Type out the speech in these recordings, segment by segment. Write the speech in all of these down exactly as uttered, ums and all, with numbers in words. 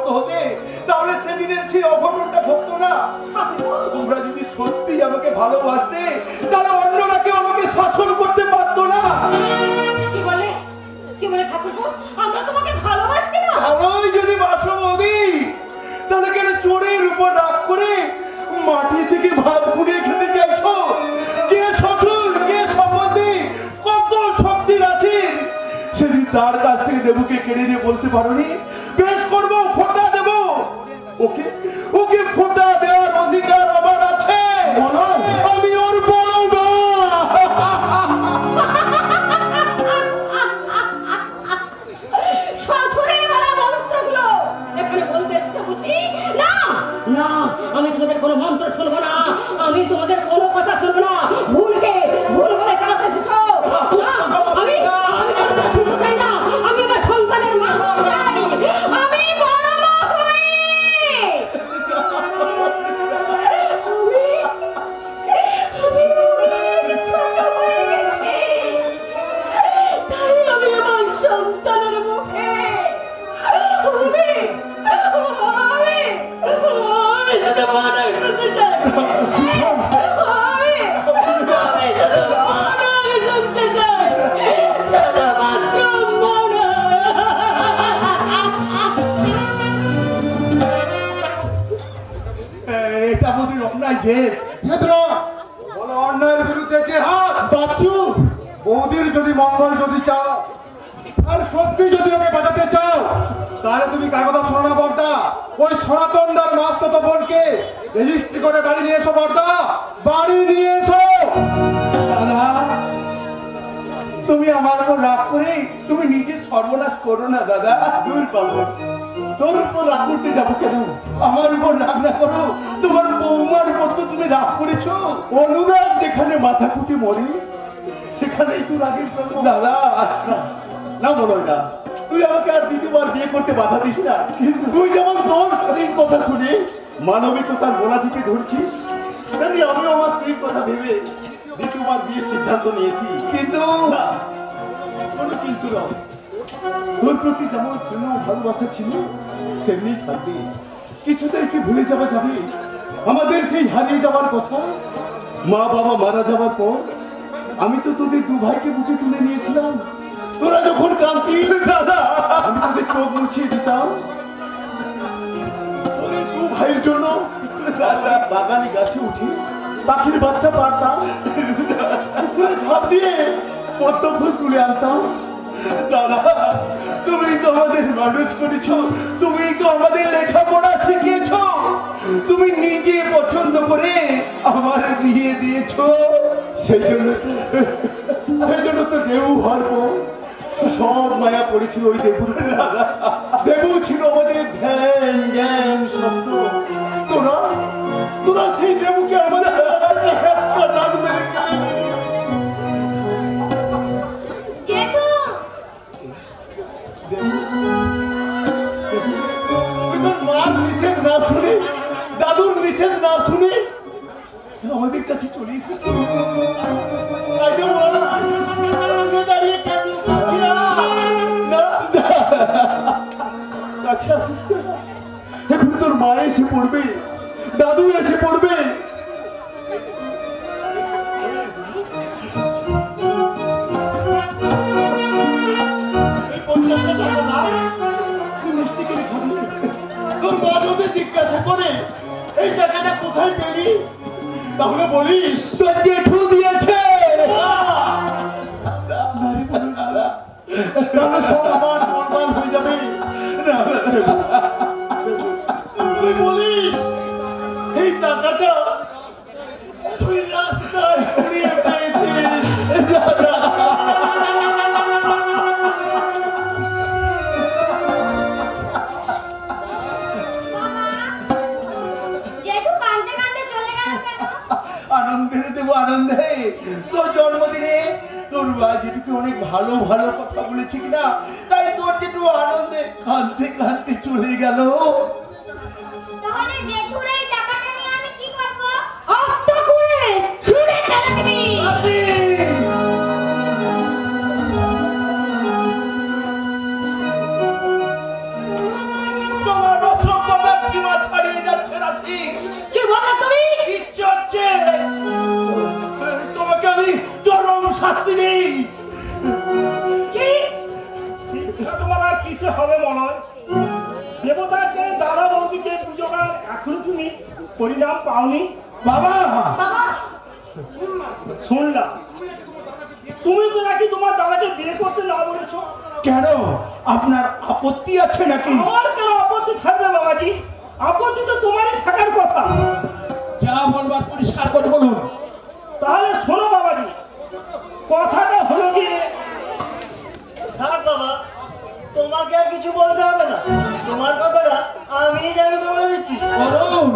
হতো হতে, তাহলে সেদিনের সেই অঘটনটা ঘটতো না। তোমরা যদি সত্যি আমাকে ভালোবাসতে, তাহলে অন্যরা কেউ আমাকে শাসন করতে পারতো না। কি বলে কি বলে ঠাকুরপো, আমরা তোমাকে ভালোবাসি না? ভালোই যদি বাসো বৌদি, তাহলে কেন চোরের উপর রাগ করে মাটি থেকে ভাত কুড়িয়ে খেতে চাইছো? কে শ্বশুর, কে সম্বন্ধী, কত শক্তির আছে, সেদিন তার কাছ থেকে দেবুকে কেড়ে নিয়ে বলতে পারোনি বেশ করবো, ফোঁটা দেবো? ওকে ওকে ফোঁটা দেওয়ার অধিকার আমার আছে। আমি ওর বড় মা। না, আমি তোমাদের কোনো মন্ত্র শুনবো না, আমি তোমাদের কোনো কথা শুনবো না। ভুলকে ভুল বলে কাছে এসেছো। না, আমি আমি তোমাদের শুনতে চাই না। আমি আমার সন্তানের মা চাই। আমি বড় মা হই। আমি আমি ছোট হয়ে গেছি। তাই আমি আমার সন্তানের মুখে আমি আমি শুধু মানা শুনতে চাই। আমি আমি শুধু মানা শুনতে চাই। শুধু মাত্র মানা। এটা বুঝি অন্যায় জেদ। বলো অন্যায়ের বিরুদ্ধে যে হাত বাচ্চু। বৌদির যদি মঙ্গল যদি চাও, আর সত্যি যদি ওকে বাঁচাতে চাও, তাহলে তুমি কার কথা শোনো না বর্দা। ওই সনাতনদার মাস্তত বোনকে রেজিস্ট্রি করে বাড়ি নিয়ে এসো বর্দা, বাড়ি নিয়ে এসো। তুমি আমার উপর রাগ করে তুমি নিজে সর্বনাশ করো না দাদা। দূর পাবো, তোর উপর রাগ করতে যাবো কেন? আমার উপর রাগ না করো, তোমার বৌমার উপর তো তুমি রাগ করেছো। অনুরাগ যেখানে মাথা কুটি মরে, সেখানেই তো রাগের জন্ম। দাদা না বলো না, তুই আমাকে আর দ্বিতীয়বার বিয়ে করতে বাধা দিস না। কিন্তু তুই যেমন তোর স্ত্রীর কথা শুনে মানবিকতার গোলা টিপে ধরছিস, তেমনি আমিও আমার স্ত্রীর কথা ভেবে দ্বিতীয়বার বিয়ের সিদ্ধান্ত নিয়েছি। কিন্তু না, কোনো কিন্তু নয়, তোর প্রতি যেমন স্নেহ ভালোবাসা ছিল সেমনি থাকবে। কিছুতেই কি ভুলে যাওয়া যাবে আমাদের সেই হারিয়ে যাওয়ার কথা? মা বাবা মারা যাওয়ার পর আমি তো তোদের দু ভাইকে বুকে তুলে নিয়েছিলাম। তোরা যখন কাঁদতিস দাদা, আমি তোদের চোখ মুছিয়ে দিতাম। তোদের দু ভাইয়ের জন্য বাগানে গাছে উঠে পাখির বাচ্চা পারতাম, পুকুরে ঝাঁপ দিয়ে পদ্ম ফুল তুলে আনতাম। দাদা তুমি তো আমাদের মানুষ করেছ, তুমি তো আমাদের লেখাপড়া শিখিয়েছ, তুমি নিজে পছন্দ করে আমার বিয়ে দিয়েছ। সেই জন্য সেই জন্য তো দেউ হরব সব মায়া পড়েছিল ওই দেবুর। দেবু ছিল আমাদের ধ্যান জ্ঞান শব্দ। তোরা তোরা সেই দেবুকে আমাদের মার নিষেধ না শুনে, দাদুর নিষেধ না শুনে আমাদের কাছে চলে এসেছে। এখন তোর মা এসে পড়বে, দাদু এসে পড়বে। তোর মা যদি জিজ্ঞাসা করে এই টাকাটা কোথায় পেলি, তাহলে বলিস তোর জেঠু দিয়েছে। তাহলে সব আমার গোলমাল হয়ে যাবে। তুই বলিস এই টাকাটা তুই রাস্তায় ছড়িয়ে পেয়েছিস। আনন্দের দেবো আনন্দে। তোর জন্মদিনে তোর মা যেটুকু অনেক ভালো ভালো কথা বলেছি কিনা, তাই তোর যেটু আনন্দে কাঁদতে কাঁদতে চলে গেল। তাহলে জেঠুর এই টাকাটা নিয়ে আমি কি করব? আস্তে করে ছুঁড়ে ফেলে দিবি। তোমার শাস্তি দিই। কি শিক্ষা তোমার আর কিসে হবে মনে হয়? দেবতাকে দাদা বৌদিকে পুজো করার এখন তুমি পরিণাম পাওনি। বাবা বাবা শুনলাম তুমি তো নাকি তোমার দাদাকে বিয়ে করতে না বলেছো। কেন আপনার আপত্তি আছে নাকি? আমার কেন আপত্তি থাকবে বাবাজি? আপত্তি তো তোমারই থাকার কথা। যা বলবার পরিষ্কার করে বলুন। তাহলে শোনো বাবাজি, কথাটা হলো কি, থাক বাবা, তোমাকে আর কিছু বলতে হবে না। তোমার কথাটা আমি জানি, বলে দিচ্ছি। বলুন।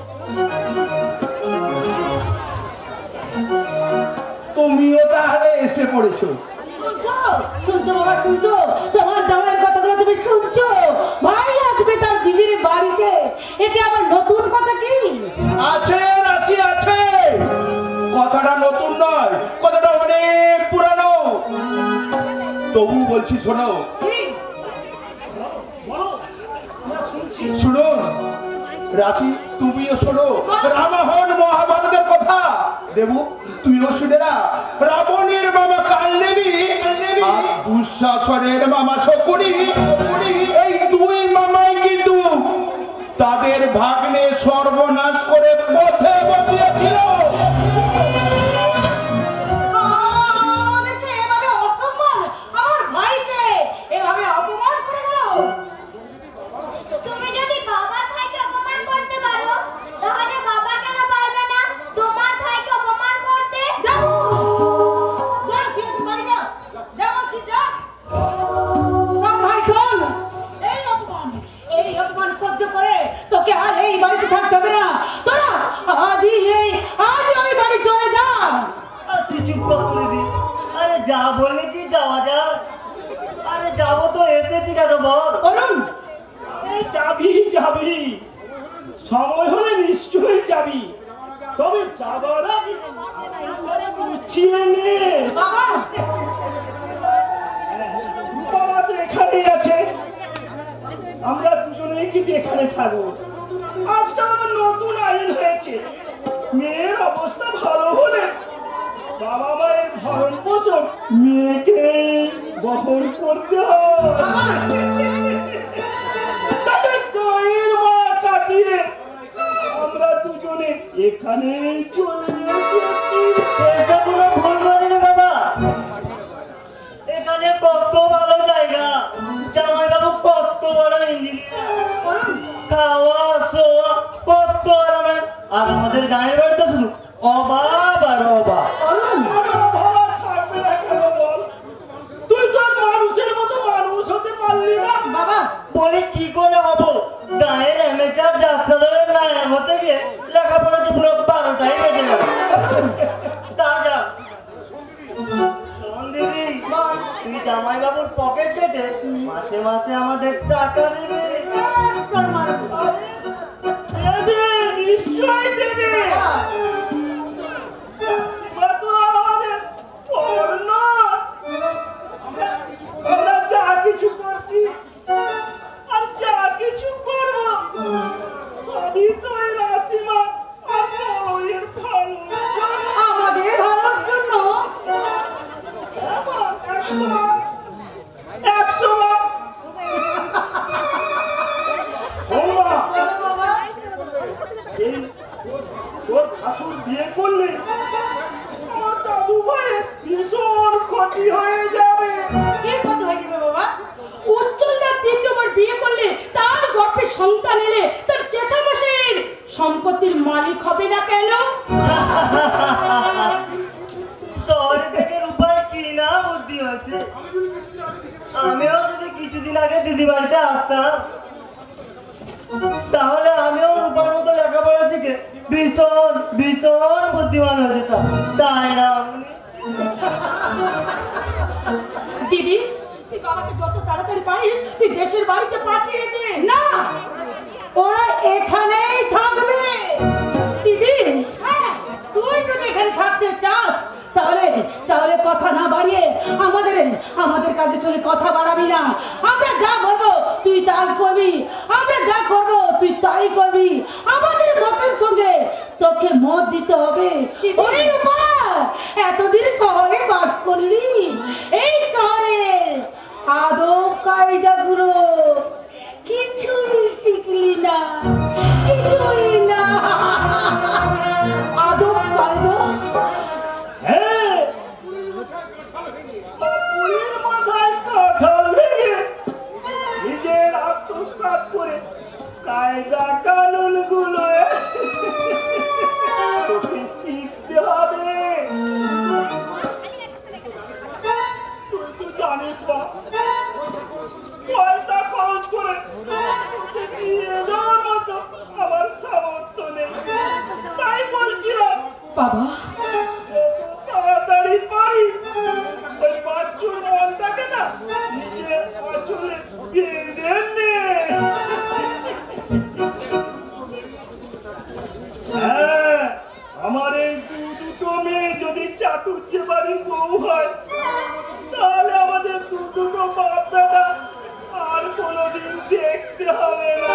তুমিও তাহলে এসে পড়েছো। শুনছো শুনছো বাবা শুনছো? তোমার জামাইয়ের কথাগুলো তুমি শুনছো? ভাই আসবে তার দিদির বাড়িতে, এটা আবার নতুন কথা কি? আছে রাশি আছে, কথাটা নতুন নয়, কথাটা অনেক পুরানো। তবু বলছি শোনো। ঠিক বলো, আমরা শুনছি। শুনুন রাশি, তুমিও শোনো রামায়ণ মহাভারতের কথা। দেবু তুইও শুনে না। রাবণের মামা কালনেমি আর দুঃশাসনের মামা শকুনি, এই দুই মামাই কিন্তু তাদের ভাগ্নে সর্বনাশ করে পথে বসিয়েছিল। আমাদেরকে এভাবে অসম্মান, আমার ভাইকে এভাবে অপমান করে গেল। তুমি যদি বাবার ভাইকে অপমান করতে পারো, তাহলে বাবা কেন পারবে না তোমার ভাইকে অপমান করতে? যাবো যা, তুই বাড়ি যা, যা বলছি যা। শোন ভাই শোন, এই অপমান এই অপমান সহ্য করে তোকে আর এই বাড়িতে থাকতে হবে না। তোরা আজই এই আজই ওই বাড়ি চলে যা। আর তুই চুপ কর তো দিদি। আরে যা বললি কি, যাওয়া যা। আরে যাবো তো, এসেছি কেন বল। অরুণ এই যাবি যাবি, সময় হলে নিশ্চয়ই যাবি, তবে যাবার আগে গুছিয়ে নে। বাবা বাবা তো এখানেই আছে, আমরা দুজনেই কিন্তু এখানে থাকবো। আজকাল আমার নতুন আইন হয়েছে, মেয়ের অবস্থা ভালো হলে বাবা মায়ের ভরণ পোষণ মেয়েকে বহন করতে হয়। তবে গায়ের মায়া কাটিয়ে আমরা দুজনে এখানে চলে এসেছি। এটা কোনো ভুল করিনি বাবা, এখানে কত ভালো জায়গা, জামাইবাবু কত বড় ইঞ্জিনিয়ার, খাওয়া শোয়া কত আরামের। আর আমাদের গায়ের বাড়িতে শুধু অভাব আর অভাব। আমার ভালো থাকবে না কেন বল? তুই তো আর মানুষের মতো মানুষ হতে পারলি না। বাবা বলে কি করে হবো? গায়ের এমেচার যাত্রা ধরে নায়ক হতে গিয়ে লেখাপড়া যে পুরো বারোটাই বেজে গেল। তা যা শোন দিদি, তুই জামাই বাবুর পকেট কেটে মাসে মাসে আমাদের টাকা দেবে। দেবে, নিশ্চয়ই দেবে। সীমা তো আমাদের পর নয়। আমরা- আমরা যা কিছু করছি আর যা কিছু করবো সবই তো এই রাশিমা আর বড়ের ভালোর জন্য। আমাদের ভালোর জন্য। একশো বার, একশো বার। শোন মা, এই তোর ভাসুর বিয়ে করলে আমার দাদু ভাইয়ের ভীষণ ক্ষতি হয়ে যাবে। কি ক্ষতি হয়ে যাবে বাবা? উজ্জ্বলদার তৃতীয়বার বিয়ে করলে তার গর্ভে সন্তান এলে তার জেঠামশাইয়ের সম্পত্তির মালিক হবে না কেন? শহরে থেকে রূপার কি না বুদ্ধি হয়েছে। আমিও যদি কিছুদিন আগে দিদি বাড়িতে আসতাম, তাহলে আমিও রূপার মতো লেখাপড়া শিখে ভীষণ ভীষণ বুদ্ধিমান হয়ে যেতাম, তাই না? দিদি তুই বাবাকে যত তাড়াতাড়ি পারিস তুই দেশের বাড়িতে পাঠিয়ে দে। না, ওরা এখানেই থাকবে। দিদি হ্যাঁ, তুই যদি এখানে থাকতে চাস তাহলে তাহলে কথা না বাড়িয়ে আমাদের আমাদের কাজের সঙ্গে কথা বাড়াবি না। আমরা যা বলবো তুই তাই করবি, আমরা যা করবো তুই তাই করবি। আমাদের মতের সঙ্গে তোকে মত দিতে হবে। ওরে রূপা, এতদিন শহরে বাস করলি, এই শহরে আদব কায়দাগুলো কিছুই শিখলি না, কিছুই না। আদব কায়দা হ্যাঁ, বাপুরের মাথায় কাঁঠাল ভেঙে নিজের আত্মসাৎ করে কায়দা কানুন গুলো তোকে শিখতে হবে। তুই তো জানিস না, পয়সা খরচ করে তোকে দিয়ে দেওয়ার মতো আমার সামর্থ্য নেই। তাই বলছিলাম বাবা, তাড়াতাড়ি পারি ওই বাচ্চুর মনটাকে না নিজের আঁচলে বেঁধে নে। হ্যাঁ, আমার এই দু দুটো মেয়ে যদি চাটুর্যে বাড়ির বউ হয়, তাহলে আমাদের দু দুটো বাপ দাদা আর কোনোদিন দেখতে হবে না।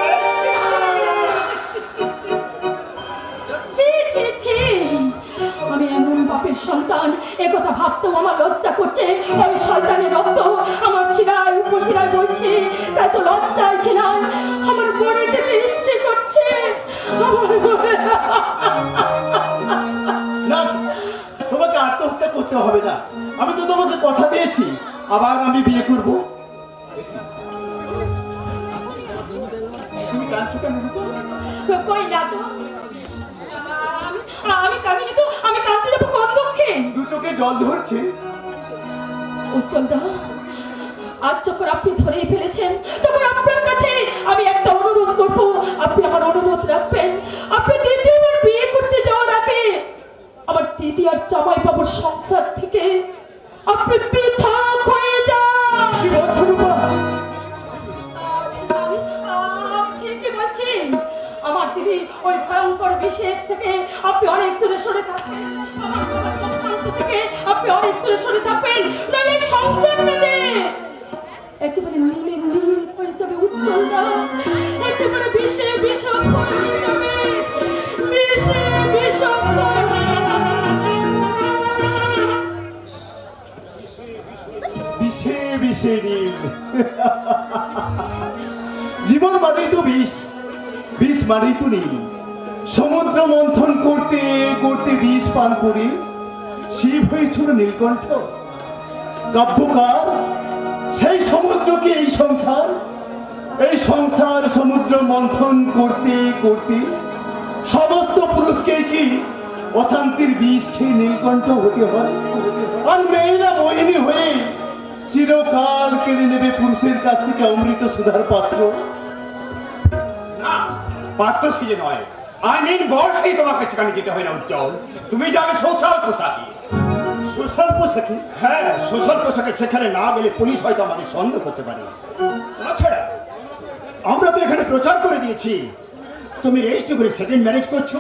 ছি ছি ছি, আমি এমন বাপের সন্তান একথা ভাবতেও আমার লজ্জা করছে। ওই শয়তানের রক্ত আমার শিরায় উপশিরায় বইছে, তাই তো লজ্জায় ঘৃণায় আমার মরে যেতে ইচ্ছে করছে। আমার মরে না, তোমাকে আত্মহত্যা করতে হবে না। আমি তো তোমাকে কথা দিয়েছি আবার আমি বিয়ে করব। তুমি কাঁদছো কেন? কই না তো, আমি- আমি কাঁদিনি তো, আমি কাঁদতে যাবো কোন দুঃখে? দু চোখে জল ধরছে। উজ্জ্বল দা, আজ যখন আপনি ধরেই ফেলেছেন, তখন আপনার কাছে আমি একটা অনুরোধ করব। আপনি আমার অনুরোধ রাখবেন, আপনি দ্বিতীয়বার বিয়ে করতে যাওয়ার আগে আমার দিদি আর জামাই বাবুর সংসার থেকে আপনি পৃথক হয়ে যান। কি বলছো রূপা? আমি- আমি ঠিকই বলছি। আমার দিদি ওই ভয়ঙ্কর বিষের থেকে আপনি অনেক দূরে সরে থাকবেন, আমার বাবার চক্রান্ত থেকে আপনি অনেক দূরে সরে থাকবেন, নাহলে সংসার পেতে একেবারে নীলে নীল হয়ে যাবে। উজ্জ্বল না, একেবারে বিষে বিষম হয়ে যাবে, বিষে বিষম হয়ে বিষে বিষে নীল। জীবন মানেই তো বিষ, বিষ মানেই তো নীল। সমুদ্র মন্থন করতে করতে বিষ পান করে শিব হয়েছিল নীলকণ্ঠ। কাব্যকার সেই সমুদ্রকে এই সংসার, এই সংসার সমুদ্র মন্থন করতে করতে সমস্ত পুরুষকে কি অশান্তির বিষ খেয়ে নীলকণ্ঠ হতে হয়? আর মেয়েরা মোহিনী হয়ে চিরকাল কেড়ে নেবে পুরুষের কাছ থেকে অমৃত সুধার পাত্র। না, পাত্র সিজে নয়, আই মিন বর্ষেই তোমাকে সেখানে যেতে হয় না উজ্জ্বল। তুমি যাবে সোশ্যাল পোশাকে। সোশ্যাল পোশাকে? হ্যাঁ, সোশ্যাল পোশাকে সেখানে না গেলে পুলিশ হয়তো আমাদের সন্দেহ করতে পারে। তাছাড়া আমরা তো এখানে প্রচার করে দিয়েছি তুমি রেজিস্ট্রি করে সেকেন্ড ম্যারেজ করছো।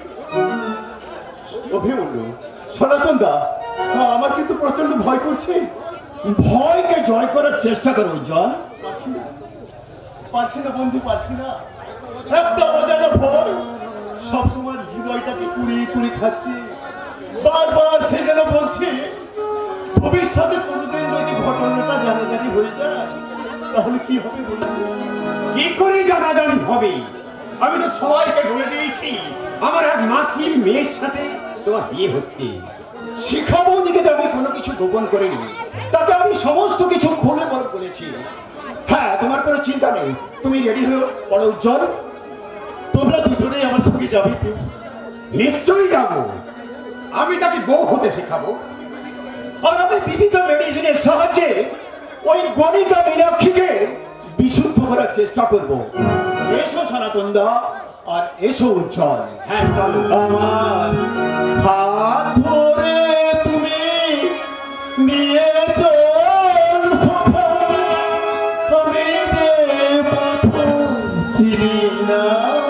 অভিমন্যু, সনাতন দা, আমার কিন্তু প্রচন্ড ভয় করছে। ভয়কে জয় করার চেষ্টা করো উজ্জ্বল। পারছি না, পারছি না বন্ধু, পারছি না। একটা অজানা ভয় সবসময় হৃদয়টাকে কুড়িয়ে কুড়িয়ে খাচ্ছে। বারবার সে যেন বলছে ভবিষ্যতে কোনোদিন যদি ঘটনাটা জানাজানি হয়ে যায় তাহলে কি হবে বলুন? কি করে জানাজানি হবে? আমি তো সবাইকে বলে দিয়েছি আমার এক মাসির মেয়ের সাথে তোমার বিয়ে হচ্ছে। শিখা বৌদিকে তো আমি কোনো কিছু গোপন করিনি, তাকে আমি সমস্ত কিছু খুলে বল বলেছি। হ্যাঁ, তোমার কোনো চিন্তা নেই, তুমি রেডি হয়ে বলো উজ্জ্বল। তোমরা দুজনেই আমার সঙ্গে যাবে তো? নিশ্চয়ই যাবো। আমি তাকে বউ হতে শেখাবো, আর আমি বিবিধ মেডিসিনের সাহায্যে ওই গণিকা মীনাক্ষীকে বিশুদ্ধ করার চেষ্টা করব। এসো সনাতন দা, আর এসো উজ্জ্বল। হ্যাঁ চলো। আমার হাত ধরে তুমি নিয়ে চল সখা, আমি যে পথ চিনি না।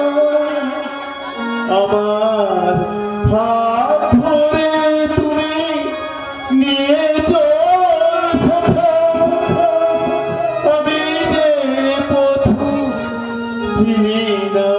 আমার হাত ধরে তুমি নিয়ে চল সখা, আমি যে পথ চিনি না।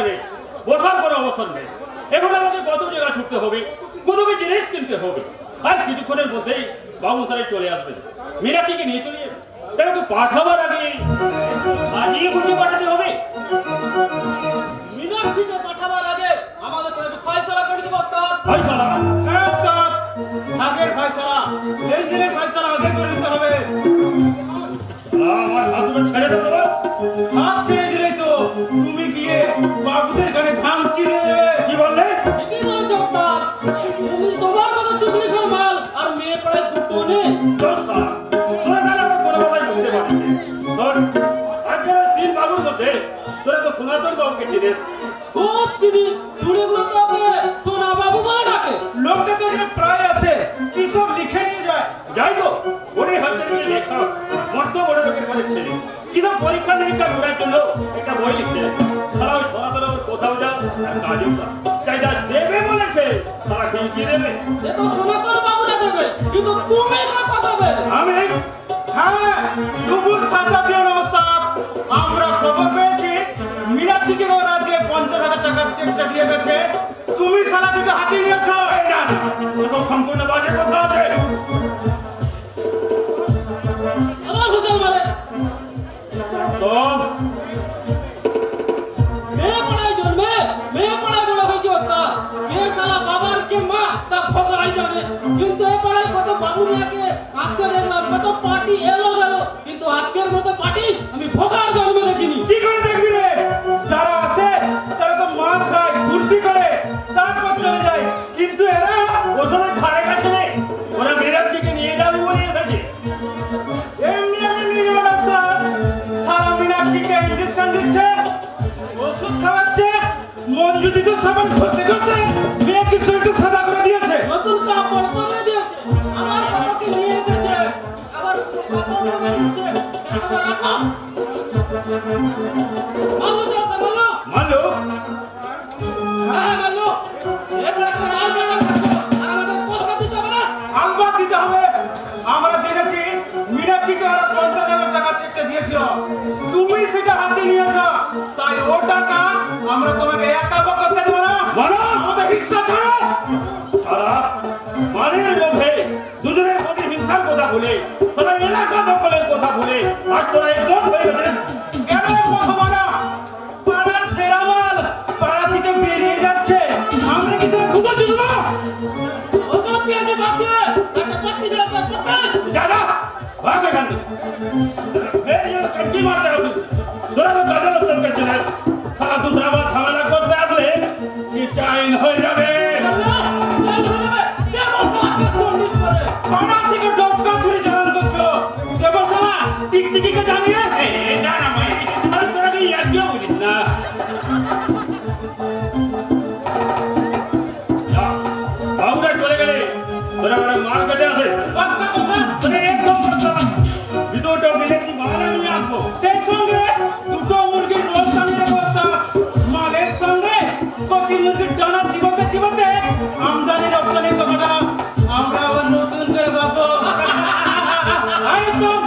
দোকানে বসার কোনো অবসর নেই। এখন আমাকে কত জায়গা ছুটতে হবে, কত কি জিনিস কিনতে হবে। আর কিছুক্ষণের মধ্যেই বাবু স্যারের চলে আসবেন। মীনাক্ষীকে নিয়ে চলে যাবে। তাকে পাঠাবার আগে আজকে বুঝে পাঠাতে হবে। মীনাক্ষীকে পাঠাবার আগে আমাদের সঙ্গে ফয়সালা করে দেব ওস্তাদ। ফয়সালা হ্যাঁ ওস্তাদ, আগের ফয়সালা এই দিনের ফয়সালা আগে করে দিতে হবে। আমার হাত দুটো ছেড়ে দেবো না। হাত ছেড়ে দিলেই তো তুমি গিয়ে বাবুদের কানে ভাঙচি দিয়ে দেবে। কি বললে? কি বলছো ওস্তাদ? তুমি তোমার মতো চুগলি কর মাল আর মেয়ে পড়ায় দুটো নেই। দশ সাল তোরা তাহলে আমার কোনো কথাই বুঝতে পারছি না। শোন, আজকের ওই তিন বাবুর মধ্যে তোরা তো সনাতন বাবুকে চিনিস। খুব চিনি, চুড়িগুলো তো ওকে সোনা বাবু বলে ডাকে। লোকটা তো এখানে প্রায় আছে, কি সব লিখে নিয়ে যায়। যাই তো ওরে হাতে নিয়ে লেখক মস্ত বড় লোকের ঘরের ছেলে কিন্তু পরীক্ষা নিরীক্ষা করার জন্য একটা বই লিখছে। সারা ওই সনাতন বাবুর কোথাও যাও আর কাজও যা চাই যা দেবে বলেছে তারা কি দেবে। সে তো সনাতন বাবুরা দেবে, কিন্তু তুমি কথা দেবে। আমি হ্যাঁ, দুপুর সাতটা দিয়ে ওস্তাদ আমরা খবর পেয়েছি মীনাক্ষীকে ওরা যে পঞ্চাশ হাজার টাকার চেকটা দিয়ে গেছে, তুমি সারা দুটো হাতে নিয়েছো। এই না না, ওসব সম্পূর্ণ বাজে কথা আছে। আমার হুজুর বলে তো মেয়ে পড়ায় জন্মে মেয়ে পড়ায় বড় হয়েছে ওস্তাদ। কে শালা বাবার কে মা তা ভগবান জানে। কিন্তু এই পাড়ায় কত বাবু মেয়েকে আজকে দেখলাম, কত পার্টি এলো গেল, কিন্তু আজকের মতো পার্টি আমি ভোগার জন্মে দেখিনি। কি করে দেখবি রে? যারা আসে তারা তো মাছ খায়, ফুর্তি করে, তারপর চলে যায়। কিন্তু এরা ওসবের ধারে কাছে নেই। ওরা মেয়েরার দিকে নিয়ে যাবে বলে এসেছে। এমনি এমনি নিয়ে যাবে না ওস্তাদ। সারা মীনাক্ষীকে ইঞ্জেকশন দিচ্ছে, ওষুধ খাওয়াচ্ছে, মঞ্জু দিতে সাবান ঘষে ঘষে মেয়েকে শরীরটা সাদা করে দিয়েছে। নতুন কাপড় পরে দিয়েছে, আমার বাবাকে নিয়ে গেছে, আবার কাপড় পরে দিয়েছে। এটা রাখো মাল্লু চল মাল্লু। মানলো হ্যাঁ মাল্লু, এবার একটা মাল বাজার করবো, আর আমাদের পয়সা দিতে হবে না। আলবাত দিতে হবে। আমরা জেনেছি মীনাক্ষীকে ওরা পঞ্চাশ হাজার টাকা চেকটা দিয়েছিল, তুমি সেটা হাতে নিয়েছ, তাই ও টাকা আমরা তোমাকে এক টাকা করতে দেবো না। বলো। আমাদের হিস্সা ছাড়ো। সারা মানের মধ্যে দুজনের প্রতি হিংসার কথা ভুলে সারা এলাকা দখলের কথা ভুলে আজ তোরা একদম হয়ে গেছে। কেন কথা বলা? পাড়ার সেরা মাল পাড়া থেকে বেরিয়ে যাচ্ছে, আমরা কি সেটা খুঁজে দিব না? ওসব পেঁয়াজে বাদ দিয়ে একটা পাত্তি ছেড়ে দে, পাত্তি। দাদা ভাগ এখান থেকে। এই যে সবজি মারতে হবে তোরা তো দাদা লোকের কাছে না। সারা দুসরা বার ঝামেলা করতে আসলে কি চাইন হয়ে যাবে। পাড়া থেকে ডোকা চুরি চালান করছো, দেবসালা টিকটিকিকে জানিয়ে এই না না ভাই, আর তোরা কি ইয়ার্কিও বুঝিস না। যা, বাবুরা চলে গেলে তোরা ওরা মার কেটে আসে। কথা কথা তোরা একদম কথা না। ভিতরটা মিলে কি বানানা নিয়ে আসবো। সেই সঙ্গে দুটো মুরগির রোল সামনে বস্তা, মালের সঙ্গে কচি মুরগির ডানা চিবাতে চিবাতে আমদানি রপ্তানির কথাটা আমরা আবার নতুন করে ভাববো। একদম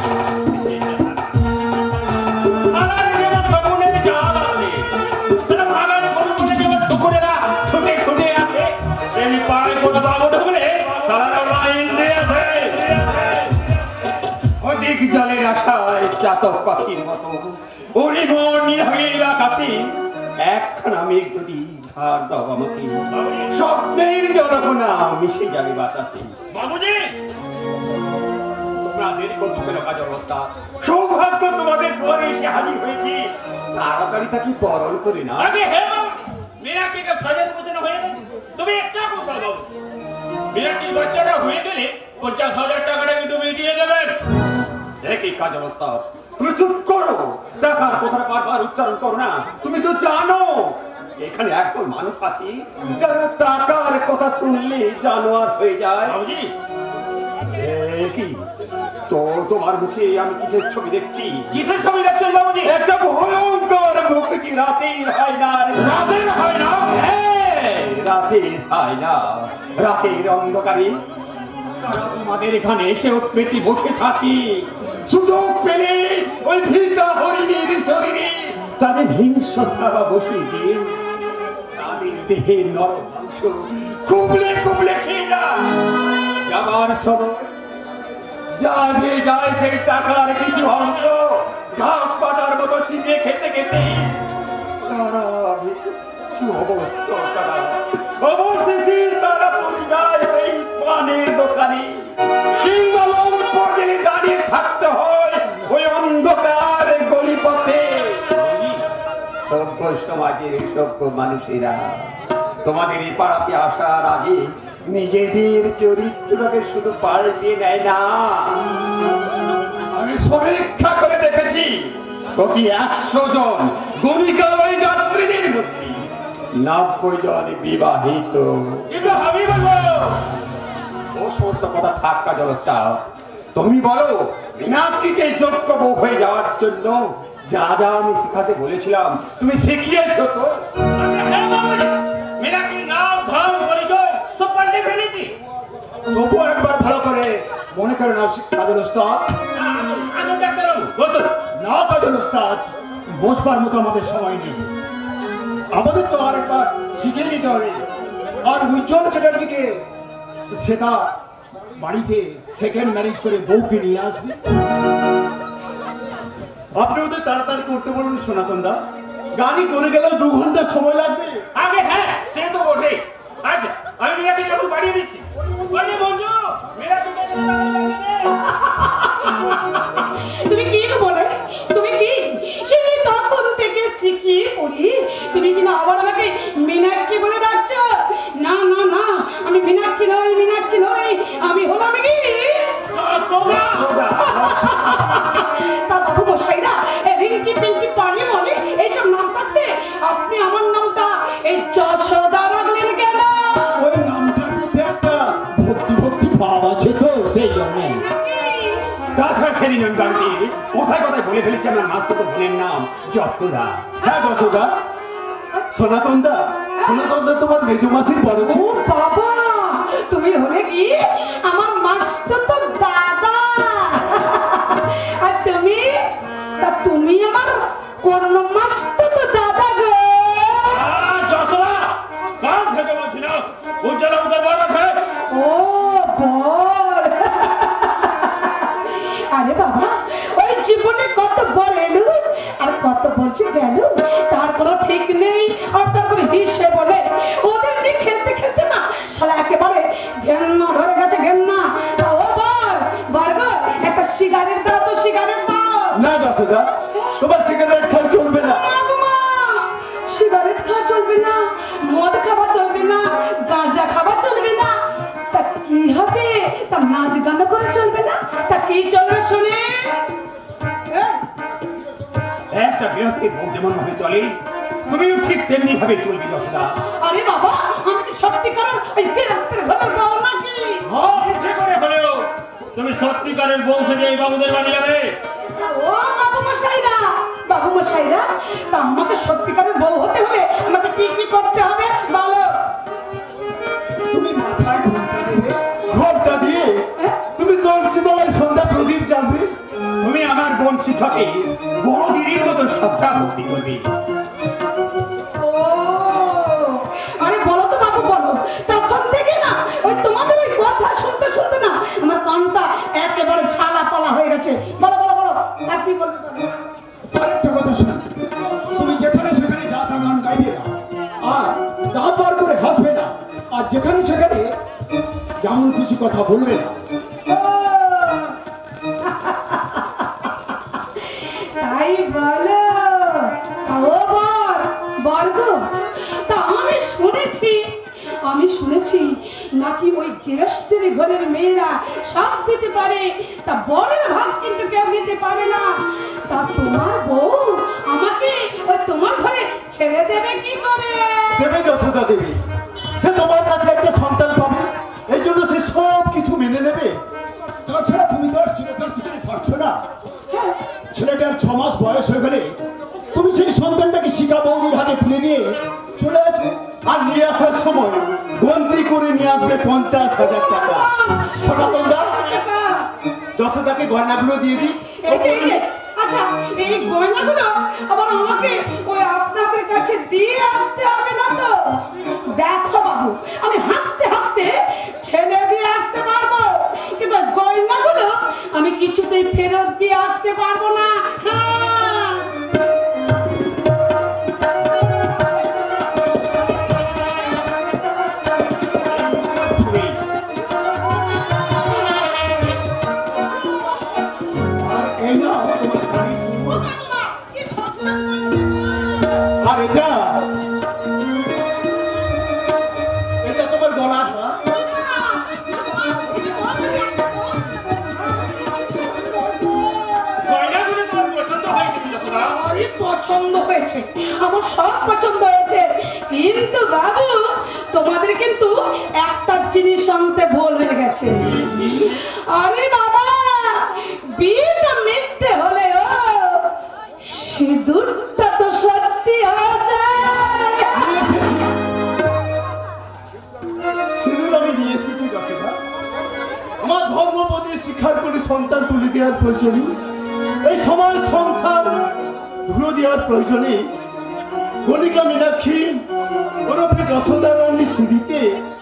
আলার যেমন শকুনের জাল আছে, সেটা ভাগালে শকুনে যেমন শকুনেরা ছুটে ছুটে আসে, তেমনি পাড়ায় কোনো বাবু ঢুকলে সারা লাইন দিয়ে আসে। অধিক জলের আশায় চাতক পাখির মতো উড়িব নিরীর আকাশে। একখানা মেঘ যদি ধার দাও আমাকে, স্বপ্নের জলকণা মিশে যাবে বাতাসে। বাবুজি তোমরা দেরি করছো কেন কাজল অবস্থা? সৌভাগ্য তোমাদের দুয়ারে এসে হাজির হয়েছে, তাড়াতাড়ি তাকে বরণ করে না। আগে হে বাবু, মীনাক্ষীকে সাজানো গোছানো হয়ে গেছে। তুমি একটা কথা বাবু, মীনাক্ষীর বাচ্চাটা হয়ে গেলে পঞ্চাশ হাজার টাকাটা কিন্তু মিটিয়ে দেবেন। দেখি কাজল অবস্থা, তুমি চুপ করো, দেখার কথাটা বারবার উচ্চারণ করো না। তুমি তো জানো এখানে একদল মানুষ আছে যারা টাকার কথা শুনলে জানোয়ার হয়ে যায়। বাবুজি এ কি তো তোমার মুখে আমি কিসের ছবি দেখছি? কিসের ছবি দেখছেন বাবুজি? একটা ভয়ঙ্কর মুখটি রাতের হয় না। রাতের হয় না? হ্যাঁ, রাতের হয় না। রাতের অন্ধকারে তারা তোমাদের এখানে এসে উৎপত্তি বসে থাকি, সুযোগ পেলে ওই ভীতা হরিণীর শরীরে তাদের হিংসা বা বসিয়ে দিয়ে তাদের দেহে নরম মাংস কুবলে কুবলে খেয়ে যায়। যাবার সময় যা দিয়ে যায় সেই টাকার কিছু অংশ ঘাস পাতার মতো চিবিয়ে খেতে খেতে তারা তারা অবশেষে তারা পড়ে যায় সেই পানের দোকানে, কিংবা পর্যন্ত দাঁড়িয়ে থাকতে হয় ওই অন্ধকার গলি পথে। সভ্য সমাজের সভ্য মানুষেরা তোমাদের এই পাড়াতে আসার আগে নিজেদের চরিত্রকে শুধু পাল্টে নেয় না, আমি সমীক্ষা করে দেখেছি প্রতি একশো জন গণিকালয় যাত্রীদের মধ্যে নব্বই জন বিবাহিত। কিন্তু আমি বলবো ও সমস্ত কথা ঠাক্কা জলস্তা। তুমি বলো মীনাক্ষীকে যোগ্য বউ হয়ে যাওয়ার জন্য যা যা আমি শিখাতে বলেছিলাম তুমি শিখিয়েছো তো? মীনাক্ষীর নাম ধাম পরিচয় সব পাল্টে ফেলেছি। তবুও একবার ভালো করে মনে করে নাও কাজল ওস্তাদ। আসুন ডাক্তারবাবু, বলুন। না কাজল ওস্তাদ, বসবার মতো আমাদের সময় নেই, আমাদের তো আর একবার শিখে নিতে হবে। আর উজ্জ্বল চ্যাটার্জিকে সেটা বাড়িতে সেকেন্ড ম্যারেজ করে বউকে নিয়ে আসবে। আপনি ওদের তাড়াতাড়ি করতে বলুন সনাতন দা, গাড়ি করে গেলেও দু ঘন্টা সময় লাগবে। আগে হ্যাঁ সে তো বটে। আচ্ছা আমি মীনাক্ষীকে এখন পাঠিয়ে দিচ্ছি। বলছি বন্ধু মীনাক্ষীকে তুমি কি বলে, তুমি কি সেই তখন থেকে শিখিয়ে পড়ি তুমি কিনা আবার আমাকে মীনাক্ষী বলে ডাকছো? না না না, আমি মীনাক্ষী নই, মীনাক্ষী নই, আমি হলাম কি তা বাবু মশাইরা রিঙ্কি পিঙ্কি পানি বলে এইসব নাম পাচ্ছে। আপনি আমার নামটা এই যশোদা রাখলেন কেন? ওই নামটার মধ্যে একটা ভক্তি ভক্তি ভাব আছে তো, সেই জন্য। কোথায় কোথায় বলে ফেলেছি আমার মাস্টার তো বোনের নাম যশোদা। হ্যাঁ যশোদা, সনাতন দা, সনাতন দা তোমার মেজো মাসির বড় ও বাবা, তুমি হলে কি আমার মাস্টার তো দাদা, আর তুমি তা তুমি আমার কোন মাস্টার তো দাদা গো। যশোদা কাল থেকে বলছি না উজ্জ্বল উদার বল আছে। ও বল, আরে বাবা ওই জীবনে কত বল এলো আর কত বলছে গেল তার কোনো ঠিক নেই, আর তার কোনো হিসেবে বলে ওদের নিয়ে খেলতে খেলতে না শালা একেবারে ঘেন্না ধরে গেছে ঘেন্না। ও বল বর্গর একটা সিগারেট দাও তো, সিগারেট দাও। না যশোদা, তোমার সিগারেট খাওয়া চলবে না। সিগারেট খাওয়া চলবে না, মদ খাওয়া চলবে না, গাঁজা খাওয়া চলবে না, তা কি হবে? তা নাচ গান করে চলবে না, তা কি চলবে শুনে? একটা গৃহস্থের ভোগ যেমন ভাবে চলে তুমিও ঠিক তেমনি ভাবে চলবে যশোদা। আরে বাবা, আমি কি সত্যিকারের ওই গৃহস্থের ঘরের বউ নাকি? ইচ্ছে করে হলেও তুমি সত্যিকারের বংশে যে এই বাবুদের বাড়ি যাবে। ও বাবু মশাইরা, বাবু মশাইরা, তা আমাকে সত্যিকারের বউ হতে হলে আমাকে কি কি করতে হবে বলো? তুমি মাথায় ঘোমটা দেবে, ঘোমটা দিয়ে তুমি তুলসী তলায় সন্ধ্যা প্রদীপ জ্বালবে, তুমি আমার বোন শিক্ষকে বড় দিদির মতো শ্রদ্ধা ভক্তি করবে। ও আরে বলো তো বাবু বলো, তখন থেকে না ওই তোমাদের ওই কথা শুনতে শুনতে না আমার কানটা একেবারে ছালা পালা হয়ে গেছে। বলো বলো বলো, আর কি বলবে? আরেকটা কথা শোনো, তুমি যেখানে সেখানে যা তা গান গাইবে না, আর দাঁত বার করে হাসবে না, আর যেখানে সেখানে যেমন খুশি কথা বলবে না। তাই বলো? ও বল বল গো, তা আমি শুনেছি আমি শুনেছি নাকি ওই গৃহস্থের ঘরের মেয়েরা সব দিতে পারে, তা বরের ভাগ কিন্তু কেউ দিতে পারে না। তা তোমার বউ আমাকে ওই তোমার ঘরে ছেড়ে দেবে কি করে? দেবে যশোদা দেবে, সে তোমার কাছে একটা সন্তান পাবে, এই জন্য সে সব কিছু মেনে নেবে। তাছাড়া তুমি তো আর ছেলেটার সেখানে থাকছো না, ছেলেটার ছ মাস বয়স হয়ে গেলে তুমি সেই সন্তানটাকে শিখা বৌদির হাতে তুলে দিয়ে চলে আসবে, আর নিয়ে আসার সময় গন্তি করে নিয়ে আসবে পঞ্চাশ হাজার টাকা। সনাতন দা, যশোদাকে গয়নাগুলো দিয়ে দিই। এই যে এই যে আচ্ছা এই গয়নাগুলো আবার আমাকে ওই আপনাদের কাছে দিয়ে আসতে হবে না তো? দেখো বাবু, আমি হাসতে হাসতে ছেলে দিয়ে আসতে পারবো, কিন্তু গয়নাগুলো আমি কিছুতেই ফেরত দিয়ে আসতে পারবো না। হ্যাঁ এই না তোমার শাড়ি। আর এটা এটা তোমার গলার হার। গয়নাগুলো তোমার পছন্দ হয়েছে তিলকদা? আমারই পছন্দ হয়েছে, আমার সব পছন্দ হয়েছে, কিন্তু বাবু তোমাদের কিন্তু একটা জিনিস আনতে ভুল হয়ে গেছে। আরে বাবা, বিয়েটা মিথ্যে হলেও সিঁদুরটা তো সত্যি হয়ে যায়। নিয়ে এসেছি। সিঁদুর আমি নিয়ে এসেছি গাছেরা। আমার ধর্মপতি স্বীকার করে সন্তান তুলে দেওয়ার প্রয়োজনে, এই সমাজ সংসার ধুলো দেওয়ার প্রয়োজনে কণিকা মীনাক্ষী ওরফে যশোদা রানী সিঁড়িতে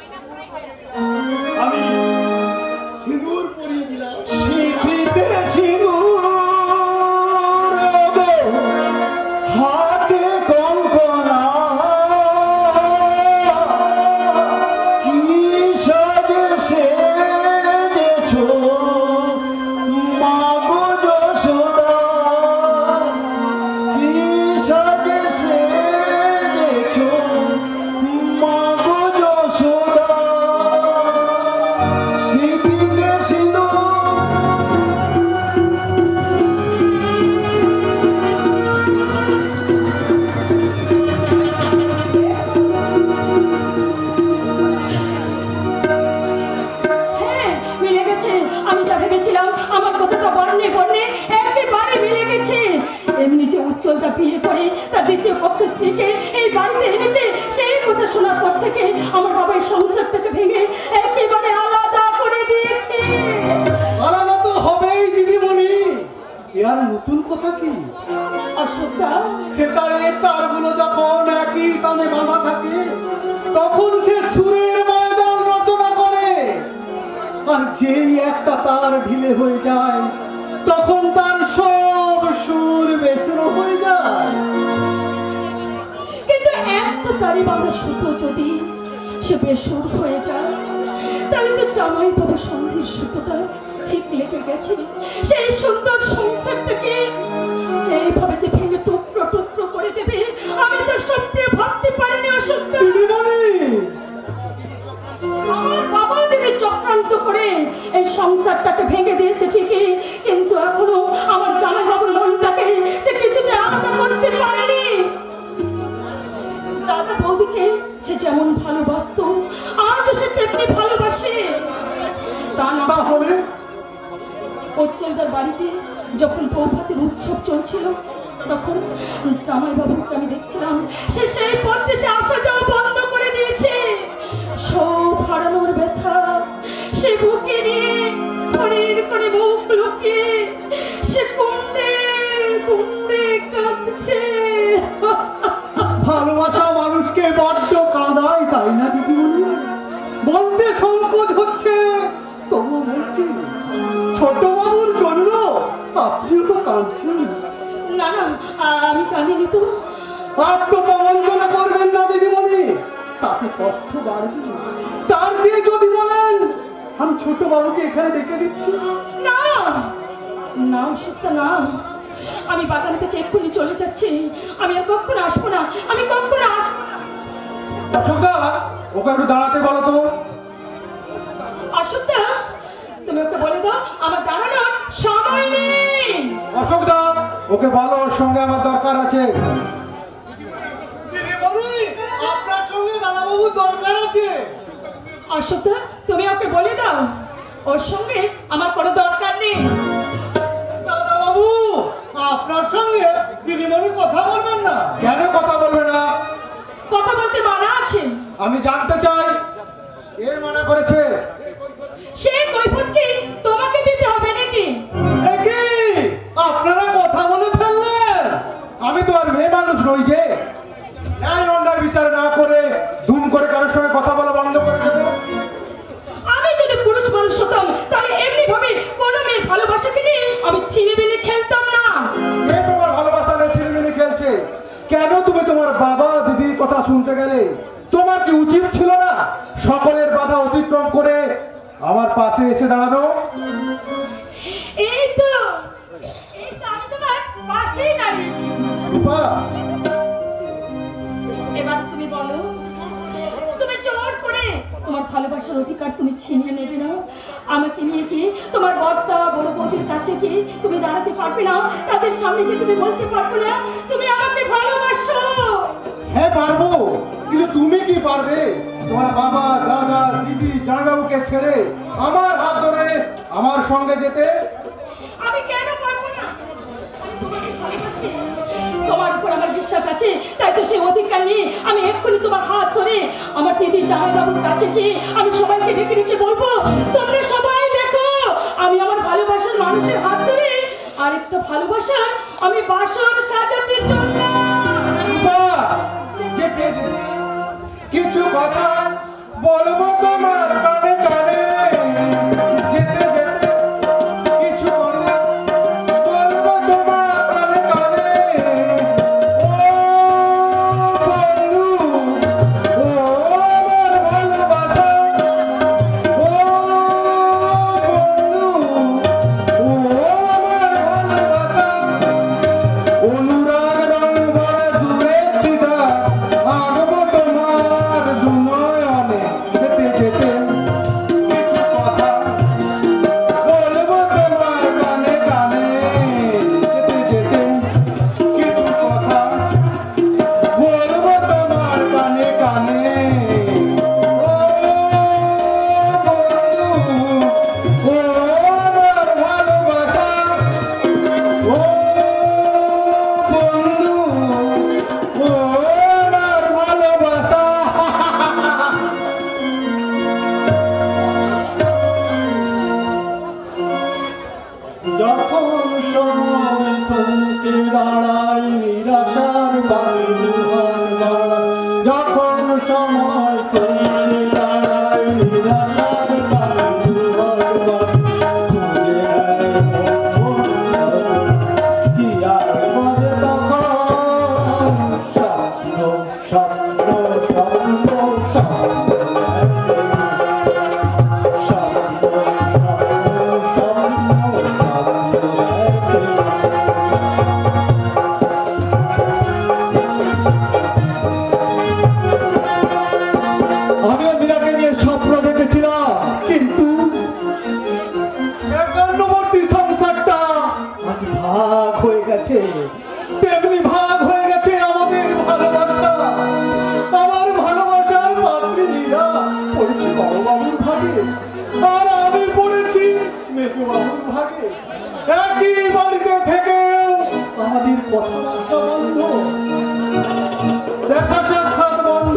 আমি সিঁদুর পরিয়ে দিলাম। সিঁথিতে সিঁদুর গো, হাতে কঙ্কনা, কি সাজে সেজেছো মা গো যশোদা, কি সাজে সেজেছো মা গো যশোদা, সিঁথিতে সিঁদুর। হ্যাঁ মিলে গেছে, আমি যা ভেবেছিলাম আমার কথাটা বর্ণে বর্ণে একেবারে মিলে গেছে। এমনি যে উজ্জ্বলটা বিয়ে করে তার দ্বিতীয় পক্ষের স্ত্রীকে এই বাড়িতে এনেছে, সেই কথা শোনার পর থেকে আমার বাবার সংসারটাকে ভেঙে একেবারে আলাদা করে দিয়েছে। আলাদা তো হবেই দিদিমণি, এর নতুন কথা কি? অশোকদা, সেতারে তারগুলো যখন একই তানে বাঁধা থাকে তখন সে সুরের ময়দান রচনা করে, আর যেই একটা তার ঢিলে হয়ে যায় তখন তার সব সুর বেসুর হয়ে যায়। কিন্তু একটা তারি বাঁধা সুতো যদি সে বেসুর হয়ে যায়, তাহলে তো জামাই বাবা সন্ধির সুতোটা ঠিক লেগে গেছে। সেই সুন্দর সংসারটাকে এইভাবে যে ভেঙে টুকরো টুকরো করে দেবে, আমি তো স্বপ্নে ভাবতে পারিনি। অসত্য দিদিমণি, আমার বাবা দিকে চক্রান্ত করে এই সংসারটাকে ভেঙে দিয়েছে ঠিকই, কিন্তু এখনো আমার জামাই বাবুর মনটাকে সে কিছুতে আলাদা করতে পারেনি। দাদা বৌদিকে সে যেমন ভালোবাসতো আজও সে তেমনি ভালোবাসে। তা না তাহলে উজ্জ্বলদার বাড়িতে যখন বৌভাতের উৎসব চলছিল তখন জামাই বাবুকে আমি দেখছিলাম সে সেই পথে সে আসা যাওয়া বন্ধ করে দিয়েছে। সব হারানোর ব্যথা সে বুকে নিয়ে খড়ের করে মুখ লুকিয়ে সে কুন্দে কুন্দে কাঁদছে। ভালোবাসা মানুষকে বড্ড কাঁদায়, তাই না দিদিমণি? বলতে সংকোচ হচ্ছে, তবু বলছি ছোট বাবুর জন্য আপনিও তো কাঁদছেন। না না, আমি কাঁদিনি তো। আত্মপ্রবঞ্চনা করবেন না দিদিমণি, তাতে কষ্ট বাড়বে। তার চেয়ে যদি বলেন আমি ছোট বাবুকে এখানে ডেকে দিচ্ছি। না না সত্য না, আমি বাগান থেকে এক্ষুনি চলে যাচ্ছি, আমি আর কখনো আসবো না, আমি কখনো আসবো না। অশোকদা, ওকে একটু দাঁড়াতে বলো তো। অশোকদা, তুমি ওকে বলে দাও আমার দাঁড়ানোর সময় নেই। অশোকদা, ওকে বলো ওর সঙ্গে আমার দরকার আছে। আপনার সঙ্গে দাদাবাবু দরকার আছে। অশোকদা, তুমি ওকে বলে দাও ওর সঙ্গে আমার কোনো দরকার নেই। দাদাবাবু, আপনার সঙ্গে দিদিমণি কথা বলবেন না? কেন কথা বলবে না? কথা বলতে মানা আছে। আমি জানতে চাই এর মানা করেছে। সেই কৈফিয়ত কি তোমাকে দিতে হবে নাকি? এ কি? আপনারা কথা বলে নই যে ন্যায় অন্যায় বিচার না করে দুম করে কারোর সঙ্গে কথা বলা বন্ধ করে দেবে। আমি যদি পুরুষ মানুষ হতাম তাহলে এমনি ভাবে কোনো মেয়ের ভালোবাসাকে নিয়ে আমি ছিনিমিনি খেলতাম না। কে তোমার ভালোবাসা নিয়ে ছিনিমিনি খেলছে? কেন তুমি তোমার বাবা দিদির কথা শুনতে গেলে? তোমার কি উচিত ছিল না সকলের বাধা অতিক্রম করে আমার পাশে এসে দাঁড়ানো? এই তো এই তো আমি তোমার পাশেই দাঁড়িয়েছি। রূপা, এবার তুমি বলো, তুমি জোর করে তোমার ভালোবাসার অধিকার তুমি ছিনিয়ে নেবে না? আমাকে নিয়ে কি তোমার বর্তা বড় বৌদির কাছে কি তুমি দাঁড়াতে পারবে না? তাদের সামনে কি তুমি বলতে পারবে না তুমি আমাকে ভালোবাসো? হ্যাঁ পারবো, কিন্তু তুমি কি পারবে তোমার বাবা দাদা দিদি জামাইবাবুকে ছেড়ে আমার হাত ধরে আমার সঙ্গে যেতে? আমি কেন পারবো না? আমি তোমাকে ভালোবাসি, তোমার উপর আমার বিশ্বাস আছে, তাই তো সেই অধিকার নিয়ে আমি এক্ষুনি তোমার হাত ধরে আমার দিদি জামাইবাবুর কাছে গিয়ে আমি সবাইকে ডেকে ডেকে বলবো, তোমরা সবাই দেখো আমি আমার ভালোবাসার মানুষের হাত ধরে আরেকটা ভালোবাসা আমি বাসন সাজাতে চললাম। যেতে যেতে কিছু কথা বলবো তোমার কানে কানে। যেতে যেতে কিছু কথা বলবো তোমার কানে কানে। ও বন্ধু, ও আমার ভালোবাসা, ও বন্ধু, ও আমার ভালোবাসা। অনুরাগ রং ভরা দূরের দিদা আনবো তোমার দুনয়নে। যেতে যেতে কিছু কথা বলবো তোমার কানে কানে। যেতে যেতে কিছু কথা বলবো তোমার কানে কানে। ও বন্ধু, ও আমার ভালোবাসা, ও বন্ধু, ও আমার ভালোবাসা। যখন সময় থমকে দাঁড়াই নিরাশার বায়ু, যখন সময় থমকে দাঁড়াই নিরাশার বায়ু, কি আর করে তখন স্বপ্ন স্বপ্ন স্বপ্ন স্বপ্ন। আমিও মীরাকে নিয়ে স্বপ্ন দেখেছিলাম, কিন্তু একান্নবর্তী সংসারটা আজ ভাগ হয়ে গেছে। তেমনি ভাগ হয়ে গেছে আমাদের ভালোবাসা। আমার ভালোবাসার পাত্রী মীরা পড়েছি বড়বাবুর ভাগে, আর আমি পড়েছি মেজবাবুর ভাগে। একই বাড়িতে থেকেও আমাদের কথাবার্তা বন্ধ, দেখা সাক্ষাৎ বন্ধ।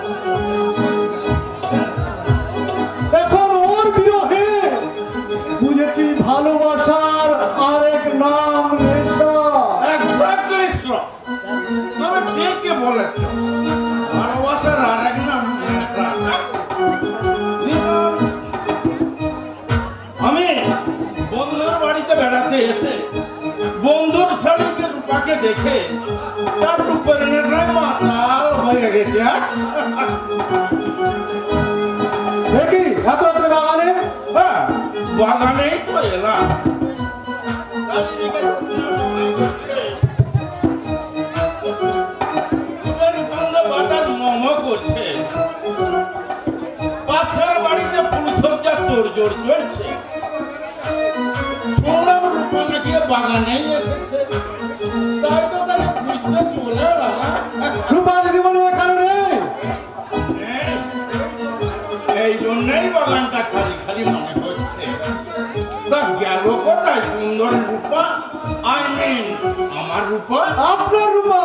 এখন ওর বিরহে বুঝেছি ভালোবাসার আরেক নাম নেশা। Exactly strong. তুমি ঠিকই বলেছ, ভালোবাসার আর এক নাম নেশা। আমি বন্ধুর বাড়িতে বেড়াতে এসে বন্ধুর শাড়িকে রূপাকে দেখে তার রূপের নেশায় মাতাল হয়ে গেছে। দেখি এত রাত্রে বাগানে? হ্যাঁ, বাগানেই তো এলাম। করছে পাশের বাড়িতে ফুলসজ্জা তোড়জোড় চলছে। শুনলাম রূপা নাকি বাগানেই এসেছে, তাই তো তাকে খুঁজতে চলে এলাম। রূপা দিদি বলবো এখানে নেই। এই জন্যই বাগানটা খালি খালি মনে হচ্ছে। তা গেল কোথায় সুন্দর রূপা? আই মিন আমার রূপা। আপনার রূপা?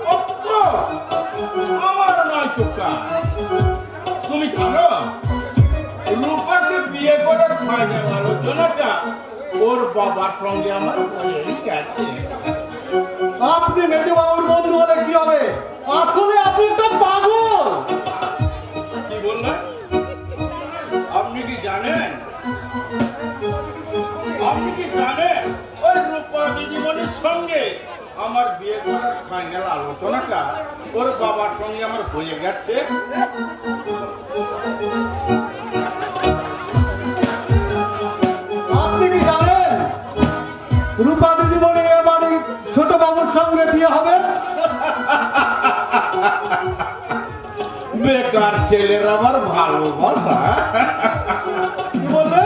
আমার নয় চোখা। তুমি জানো রূপাকে বিয়ে করার ফাইনাল আলোচনাটা ওর বাবার সঙ্গে আমার হয়েই গেছে। আপনি মেজবাবুর বন্ধু বলে কি হবে? আসলে আপনি একটা পাগল। কি বললেন? আপনি কি জানেন আপনি কি জানেন ওই রূপা দিদিমণির সঙ্গে আমার বিয়ে করার ফাইনাল আলোচনাটা ওর বাবার সঙ্গে আমার হয়ে গেছে? আপনি কি জানেন রূপা দিদিমণি এ বাড়ির ছোট বাবুর সঙ্গে বিয়ে হবে? বেকার ছেলের আবার ভালোবাসা। কি বললে?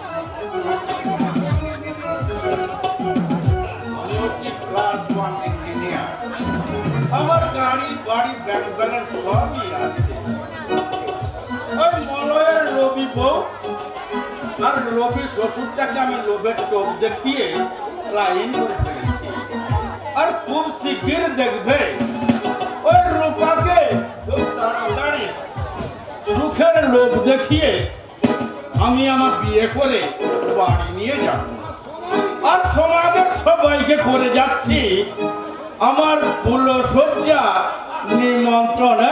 আমি হচ্ছি ক্লাস ওয়ান ইঞ্জিনিয়ার। আমার গাড়ি বাড়ি ব্যাংক ব্যালেন্স সবই আছে। ওই মলয়ের রবি বউ আর রবি শ্বশুরটাকে আমি লোভের চোখ দেখিয়ে লাইন করে ফেলেছি। আর খুব শিগগির দেখবে ওই রূপাকে খুব তাড়াতাড়ি সুখের লোভ দেখিয়ে আমি আমার বিয়ে করে বাড়ি নিয়ে যাব। আর সমাজের সবাইকে করে যাচ্ছি আমার ফুলসজ্জা নিমন্ত্রণে।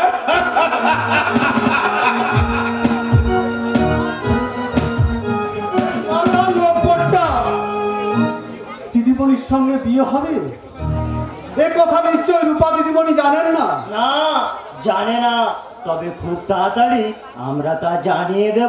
দিদিমণির সঙ্গে বিয়ে হবে এ কথা নিশ্চয় রূপা দিদিমণি জানেন না। না, জানে না, তবে খুব তাড়াতাড়ি আমরা তা জানিয়ে দেব।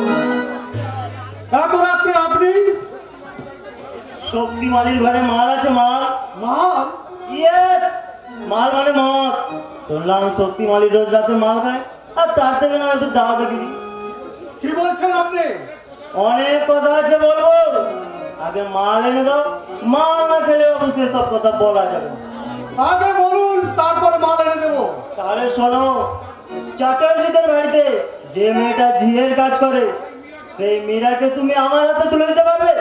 এত রাত্রে আপনি? শক্তিমালির ঘরে মাল আছে, মাল। মাল? ইয়েস, মাল মানে মদ। শুনলাম শক্তিমালি রোজ রাতে মাল খায়, আর তার থেকে না একটু দাও দেখি। কি বলছেন আপনি? অনেক কথা আছে বলবো, আগে মাল এনে দাও। মাল না খেলে অবশ্যই সব কথা বলা যাবে। আগে বলুন, তারপর মাল এনে দেবো। তাহলে শোনো, চ্যাটার্জিদের বাড়িতে যে মেয়েটা ঝিয়ের কাজ করে সেই মীরাকে তুমি আমার হাতে তুলে দিতে পারবে?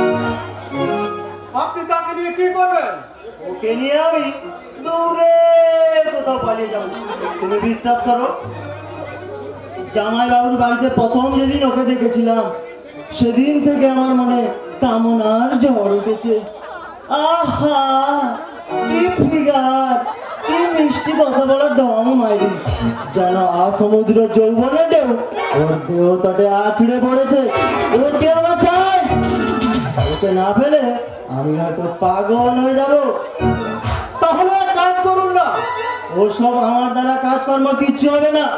আপনি তাকে নিয়ে কি করবেন? ওকে নিয়ে আমি দূরে কোথাও পালিয়ে যাবো। তুমি বিশ্বাস করো, জামাই বাবুর বাড়িতে প্রথম যেদিন ওকে দেখেছিলাম সেদিন থেকে আমার মনে কামনার ঝড় উঠেছে। আহা, কি ফিগার, কি মিষ্টি কথা বলার ঢং মাইরি, যেন আসমুদ্র যৌবনে ঢেউ ওর দেহ তটে আছড়ে পড়েছে। ওকে আমার চাই, ওকে না পেলে আমি হয়তো পাগল হয়ে যাব। তাহলে এক কাজ করুন না। ওসব আমার দ্বারা কাজকর্ম কিচ্ছু হবে না।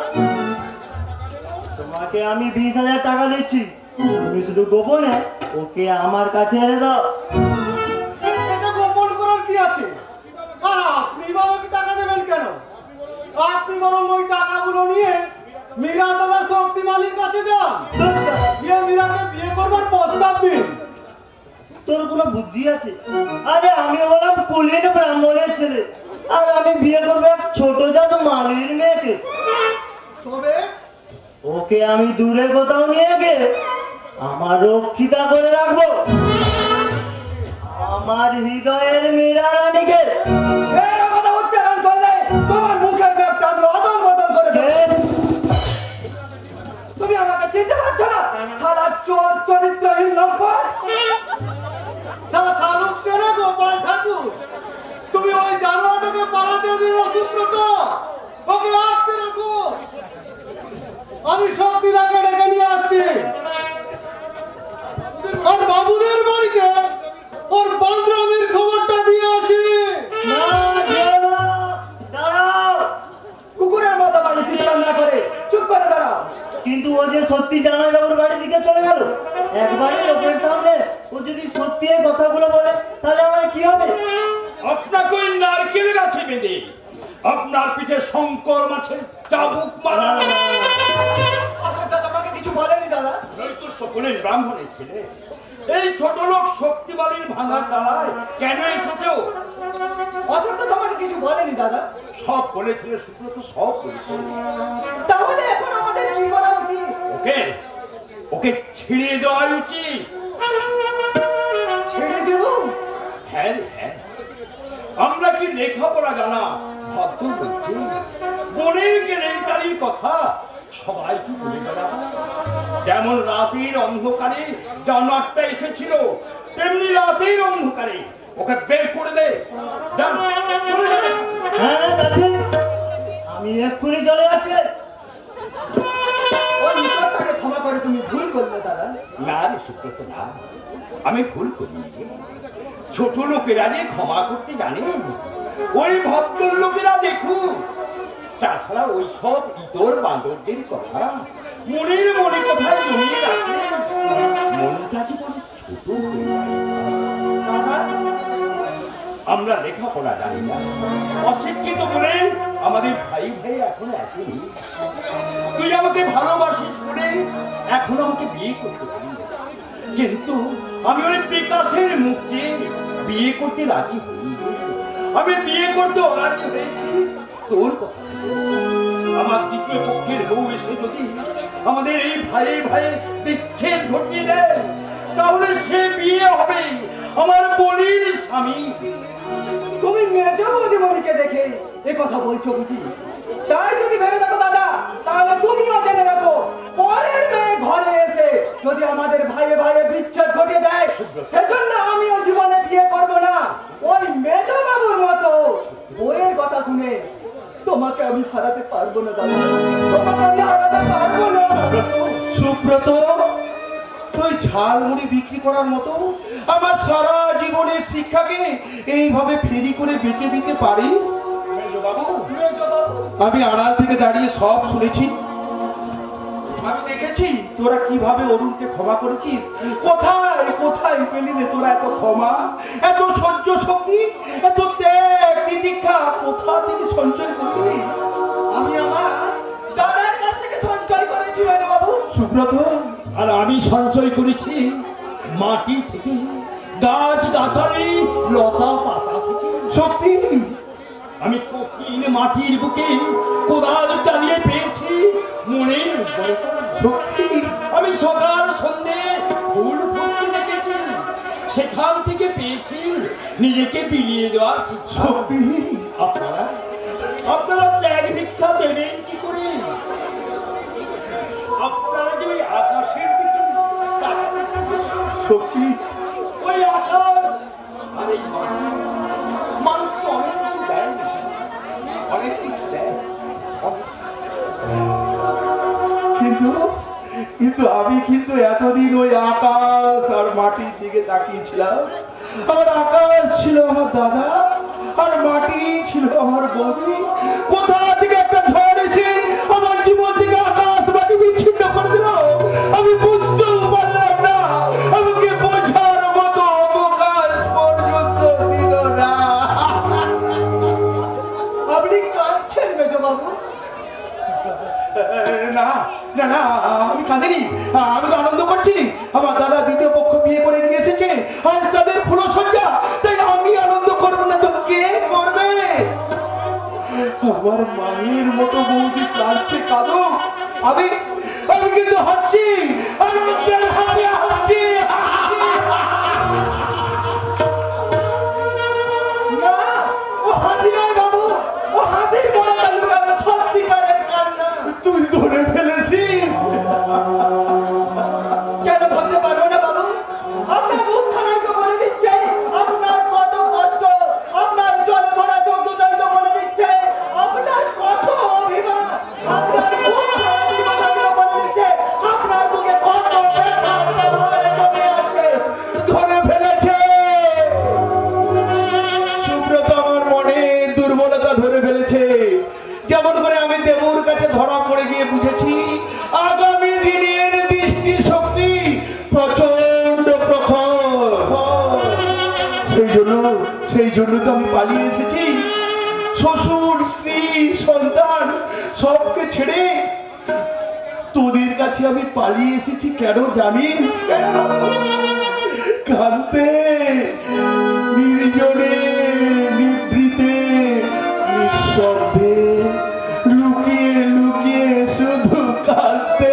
তোমাকে আমি বিশ হাজার টাকা দিচ্ছি, তুমি শুধু গোপনে ওকে আমার কাছে এনে দাও। এটা গোপন করার কি আছে? আর আপনি বাবাকে টাকা দেবেন কেন? আপনি বরং ওই টাকাগুলো নিয়ে মীরা দাদা শক্তিমালির কাছে যান, গিয়ে মীরাকে বিয়ে করবার প্রস্তাব দিন। তোর কোনো বুদ্ধি আছে? আরে আমি বললাম কুলীন ব্রাহ্মণের ছেলে, আর আমি বিয়ে করবো এক ছোট জাত মালির মেয়েকে। তবে ওকে আমি দূরে কোথাও নিয়ে গিয়ে আমার রক্ষিতা করে রাখবো, আমার হৃদয়ের মীরা রানীকে। এর কথা উচ্চারণ করলে তোমার মুখের ব্যাপটা আমি অদল বদল করে দেব। তুমি আমাকে চিনতে পারছো না? সারা চোর চরিত্রহীন লম্পট, সারা শাহরুখ চেনে গোপাল ঠাকুর। তুমি ওই জানোয়ারটাকে পালাতে দিন অসুস্থ, ওকে আটকে রাখো। আমি শক্তিদাকে ডেকে নিয়ে আসছি। আর বাবুদের বাড়িতে ওর বান্দরামের খবরটা দিয়ে আসি। না, যেও না, দাঁড়াও। কুকুরের মতো বাড়ি চিৎকার না করে চুপ করে দাঁড়াও। কিন্তু ও যে সত্যি জামাই বাবুর বাড়ির দিকে চলে গেল একবারে লোকের সামনে, ও যদি সত্যি এই কথাগুলো বলে তাহলে আমার কি হবে? আপনাকে ওই নারকেল গাছে বেঁধে আপনার পিঠে শঙ্কর মাছের চাবুক মারা। আসলে তোমাকে কিছু বলেনি দাদা? নয়তো সকলের ব্রাহ্মণের ছেলে, এই ছোট লোক শক্তিবালির ভাঙা চালায় কেন এসেছো? অসন্ত তোমাকে কিছু বলেনি দাদা? সব বলেছিল সুব্রত, সব বলেছিল। তাহলে এখন আমাদের কি করা উচিত? ওকে ওকে ছিঁড়ে দেওয়া উচিত। ছেড়ে দেব? হ্যাঁ হ্যাঁ, আমরা কি লেখাপড়া জানা ভদ্র বুদ্ধি বলেই কেলেঙ্কারির কথা সবাই কি বলে বেড়াবো? যেমন রাতের অন্ধকারে জানোয়ারটা এসেছিল, তেমনি রাতের অন্ধকারে ওকে বের করে দে। যান, চলে যাবে। হ্যাঁ যাচ্ছি, আমি এক্ষুনি চলে যাচ্ছি। ওই ইতরটাকে ক্ষমা করে তুমি ভুল করলে দাদা। না রে সুব্রত, না, আমি ভুল করি। ছোট লোকেরা যে ক্ষমা করতে জানে, ওই ভদ্র লোকেরা দেখুন। তাছাড়া ওই সব ইতর বান্ধবদের কথা মনের মনে কোথায় জমিয়ে রাখলে মনটা কি বড় ছোট হয়ে যায়। দাদা, আমরা লেখাপড়া জানি না, অশিক্ষিত বলে আমাদের ভাই ভাই এখনো একই। তুই আমাকে ভালোবাসিস বলে এখন আমাকে বিয়ে করতে পারি, কিন্তু আমি ওই বিকাশের মুখ চেয়ে বিয়ে করতে রাজি হইনি। আমি বিয়ে করতে অরাজি হয়েছি তোর কথা। আমার দ্বিতীয় পক্ষের বউ এসে যদি আমাদের এই ভাই ভাই বিচ্ছেদ ঘটিয়ে দেয়, তাহলে সে বিয়ে হবে আমার বলির স্বামী। তুমি মেজো বৌদিমণিকে দেখে এ কথা বলছো বুঝি? তাই যদি ভেবে দেখো দাদা, তাহলে তুমিও জেনে রাখো, পরের মেয়ে ঘরে এসে যদি আমাদের ভাইয়ে ভাইয়ে বিচ্ছেদ ঘটিয়ে দেয়, সেজন্য আমিও জীবনে বিয়ে করব না। ওই মেজো বাবুর মতো বইয়ের কথা শুনে তোমাকে আমি হারাতে পারবো না দাদা, তোমাকে আমি হারাতে পারবো না। সুব্রত, তুই ঝালমুড়ি বিক্রি করার মতো আমার সারা জীবনের শিক্ষাকে এইভাবে ফেরি করে বেচে দিতে পারিস? বাবু, আমি আড়াল থেকে দাঁড়িয়ে সব শুনেছি, আমি দেখেছি তোরা কিভাবে অরুণকে ক্ষমা করেছিস। কোথায় কোথায় পেলি রে তোরা এত ক্ষমা, এত সহ্য শক্তি, এত ত্যাগ তিতিক্ষা কোথা থেকে সঞ্চয় করলি? আমি আমার দাদার কাছ থেকে সঞ্চয় করেছি মেজো বাবু। সুব্রত, আর আমি সঞ্চয় করেছি মাটি থেকে, গাছ গাছালি লতা পাতা থেকে। সত্যি আমি কঠিন মাটির বুকে কোদাল চালিয়ে পেয়েছি মনের উর্বরতা। সত্যি আমি সকাল সন্ধ্যে ফুল ফুটতে দেখেছি, সেখান থেকে পেয়েছি নিজেকে বিলিয়ে দেওয়ার শিক্ষা। সত্যি আপনারা আপনারা ত্যাগ দীক্ষা দেবেন কি করে? আপনারা যে ওই আকাশের দিকে তাকান, সত্যি ওই আকাশ আর এই মাটি মানুষকে অনেক কিছু দেয়, অনেক কিছু দেয়। কিন্তু কিন্তু আমি কিন্তু এতদিন ওই আকাশ আর মাটির দিকে তাকিয়েছিলাম। আমার আকাশ ছিল আমার দাদা, আর মাটি ছিল আমার বৌদি। কোথা থেকে একটা ঝড় এসে আমার জীবন থেকে আকাশ মাটি বিচ্ছিন্ন করে দিল, আমি বুঝতেও পারলাম না। আমাকে বোঝার মতো অবকাশ পর্যন্ত দিল না। আপনি কাঁদছেন মেজো বাবু? না না না, আমি কাঁদিনি, আমি তো আনন্দ করছি। আমার দাদা দ্বিতীয় পক্ষ বিয়ে করে নিয়ে এসেছে, আজ তাদের ফুলসজ্জা, তাই আমি আনন্দ করবো না তো কে করবে? আমার মায়ের মতো বৌদি কাঁদছে, কাঁদো, আমি আমি কিন্তু হাসছি, আনন্দের হাসি হাসছি। না, ও হাসি নয় বাবু, ও হাসির বড় কালু কানা, সত্যিকারের কান্না। তুই ধরে ফেলেছিস? কেন ধরতে পারবো না বাবু? আপনার মুখখানাই তো বলে দিচ্ছে আপনার কত কষ্ট, আপনার জল ভরা চোখ দুটাই তো বলে দিচ্ছে আপনার কত অভিমান, আপনার মুখখানাই বলে দিচ্ছে আপনার বুকে কত ব্যথা জমে আছে। ধরে ফেলেছে সুব্রত, আমার মনে দুর্বলতা ধরে ফেলেছে। যেমন করে আমি দেবুর কাছে ধরা পড়ে গিয়ে বুঝেছি আগামী দিনের দৃষ্টি শক্তি প্রচন্ড প্রখর। সেই জন্য সেই জন্য তো আমি পালিয়ে এসেছি। শ্বশুর, স্ত্রী, সন্তান সবকে ছেড়ে তোদের কাছে আমি পালিয়ে এসেছি। কেন জানিস? কাঁদতে, নির্জনে, নিভৃতে, নিঃশব্দে, লুকিয়ে লুকিয়ে শুধু কাঁদতে,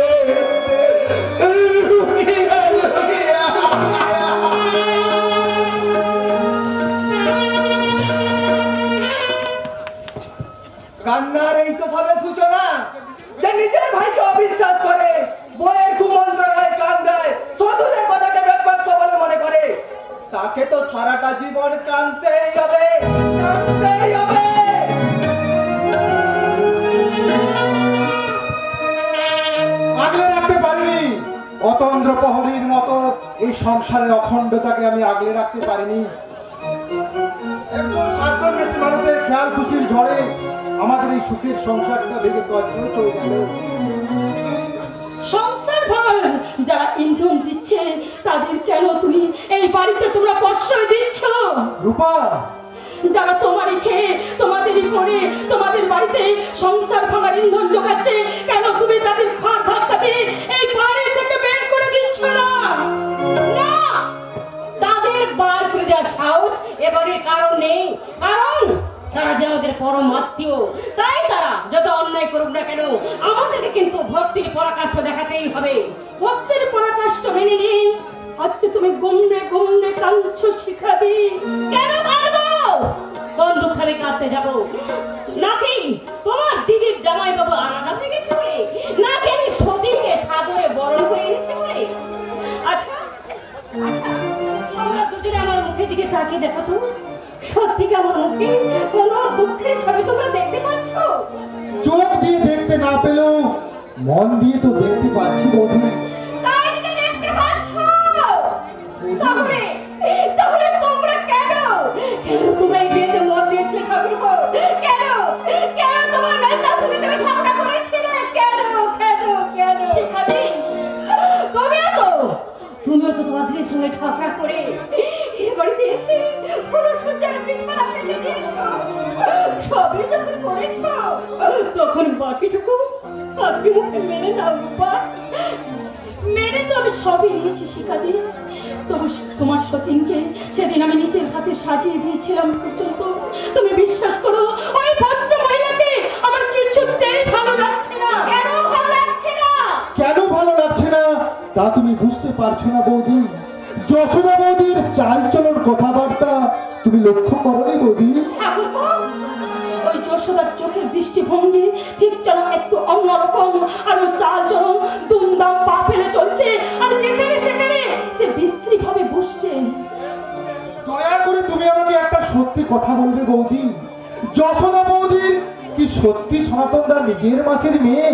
লুকিয়ে লুকিয়ে। কান্নার এই তো সবে সূচনা যে নিজের ভাইকে অবিশ্বাস করে, বইয়ের কুমন্ত্রণায় কান দেয়, শ্বশুরের কথাকে বেদবাক্য বলে মনে করে। অতন্দ্র প্রহরীর মতো এই সংসারের অখণ্ডতাকে আমি আগলে রাখতে পারিনি। একজন স্বার্থন্বেষী মানুষের খেয়াল খুশির ঝড়ে আমাদের এই সুখের সংসারটা ভেঙে কদিন চলে গেল। সংসার ভাঙার যারা ইন্ধন দিচ্ছে তাদের কেন তুমি এই বাড়িতে তোমরা প্রশ্রয় দিচ্ছ? রূপা, যারা তোমারই খেয়ে তোমাদেরই করে তোমাদের বাড়িতে সংসার ভাঙার ইন্ধন জোগাচ্ছে, কেন তুমি তাদের ঘর ধাক্কা দিয়ে এই বাড়ি থেকে বের করে দিচ্ছ না? না, তাদের বার করে দেওয়ার সাহস এবারে কারণ নেই, কারণ তারা যে আমাদের পরম আত্মীয়। তাই তারা যত অন্যায় করুক না কেন আমাদেরকে কিন্তু ভক্তির পরাকাষ্ঠ দেখাতেই হবে। ভক্তির পরাকাষ্ঠ মেনে নিই আচ্ছা তুমি গুমনে গুমনে কাঁদছো শিখাদি। কেন কাঁদবো? বন্দুক খালি কাঁদতে যাবো নাকি তোমার দিদির জামাই বাবু আলাদা হয়ে গেছে বলে, নাকি আমি সতীকে সাদরে বরণ করে এনেছি বলে? আচ্ছা আচ্ছা তোমরা দুজনে আমার মুখের দিকে তাকিয়ে দেখো তো, সত্যি কি আমার মুখে কোনো দুঃখের ছবি তোমরা দেখতে পাচ্ছ? চোখ দিয়ে দেখতে না পেলেও মন দিয়ে তো দেখতে পাচ্ছি বৌদি। তাই কি দেখতে পাচ্ছ? তাহলে তাহলে তোমরা কেন কেন তোমরা এই বিয়েতে মত দিয়েছিলে ঠাকুরপো? কেন কেন তোমার মেয়েটা তুমি তুমি ঝগড়া করেছিলে? কেন কেন কেন শিখাদি তুমিও তো তুমিও তো তোমাদের সঙ্গে ঝগড়া করে এ বাড়িতে এসে পুরো সজ্জার বিছানা পেতে দিয়েছো। সবই যখন করেছ তখন বাকিটুকু আজকে মুখে মেনে নাও রূপা। মেনে তো আমি সবই নিয়েছি শিখাদি। তবু তোমার সতীনকে সেদিন আমি নিজের হাতে সাজিয়ে দিয়েছিলাম পর্যন্ত তুমি বিশ্বাস করো ওই ভদ্র মহিলাকে আমার কিছুতেই ভালো লাগছে না। কেন ভালো লাগছে না? কেন ভালো লাগছে না তা তুমি বুঝতে পারছো না বৌদি। যশোদা বৌদির চাল চলন কথাবার্তা তুমি লক্ষ্য করোনি বৌদি? ঠাকুরপো, ওই যশোদার চোখের দৃষ্টিভঙ্গি ঠিক যেন একটু অন্যরকম, আর ওই চাল চলন দুমদাম পা ফেলে চলছে, আর যেখানে সেখানে সে বিস্ত্রী ভাবে বসছে। দয়া করে তুমি আমাকে একটা সত্যি কথা বলবে বৌদি। যশোদা বৌদির কি সত্যি সনাতনদার নিজের মাসের মেয়ে?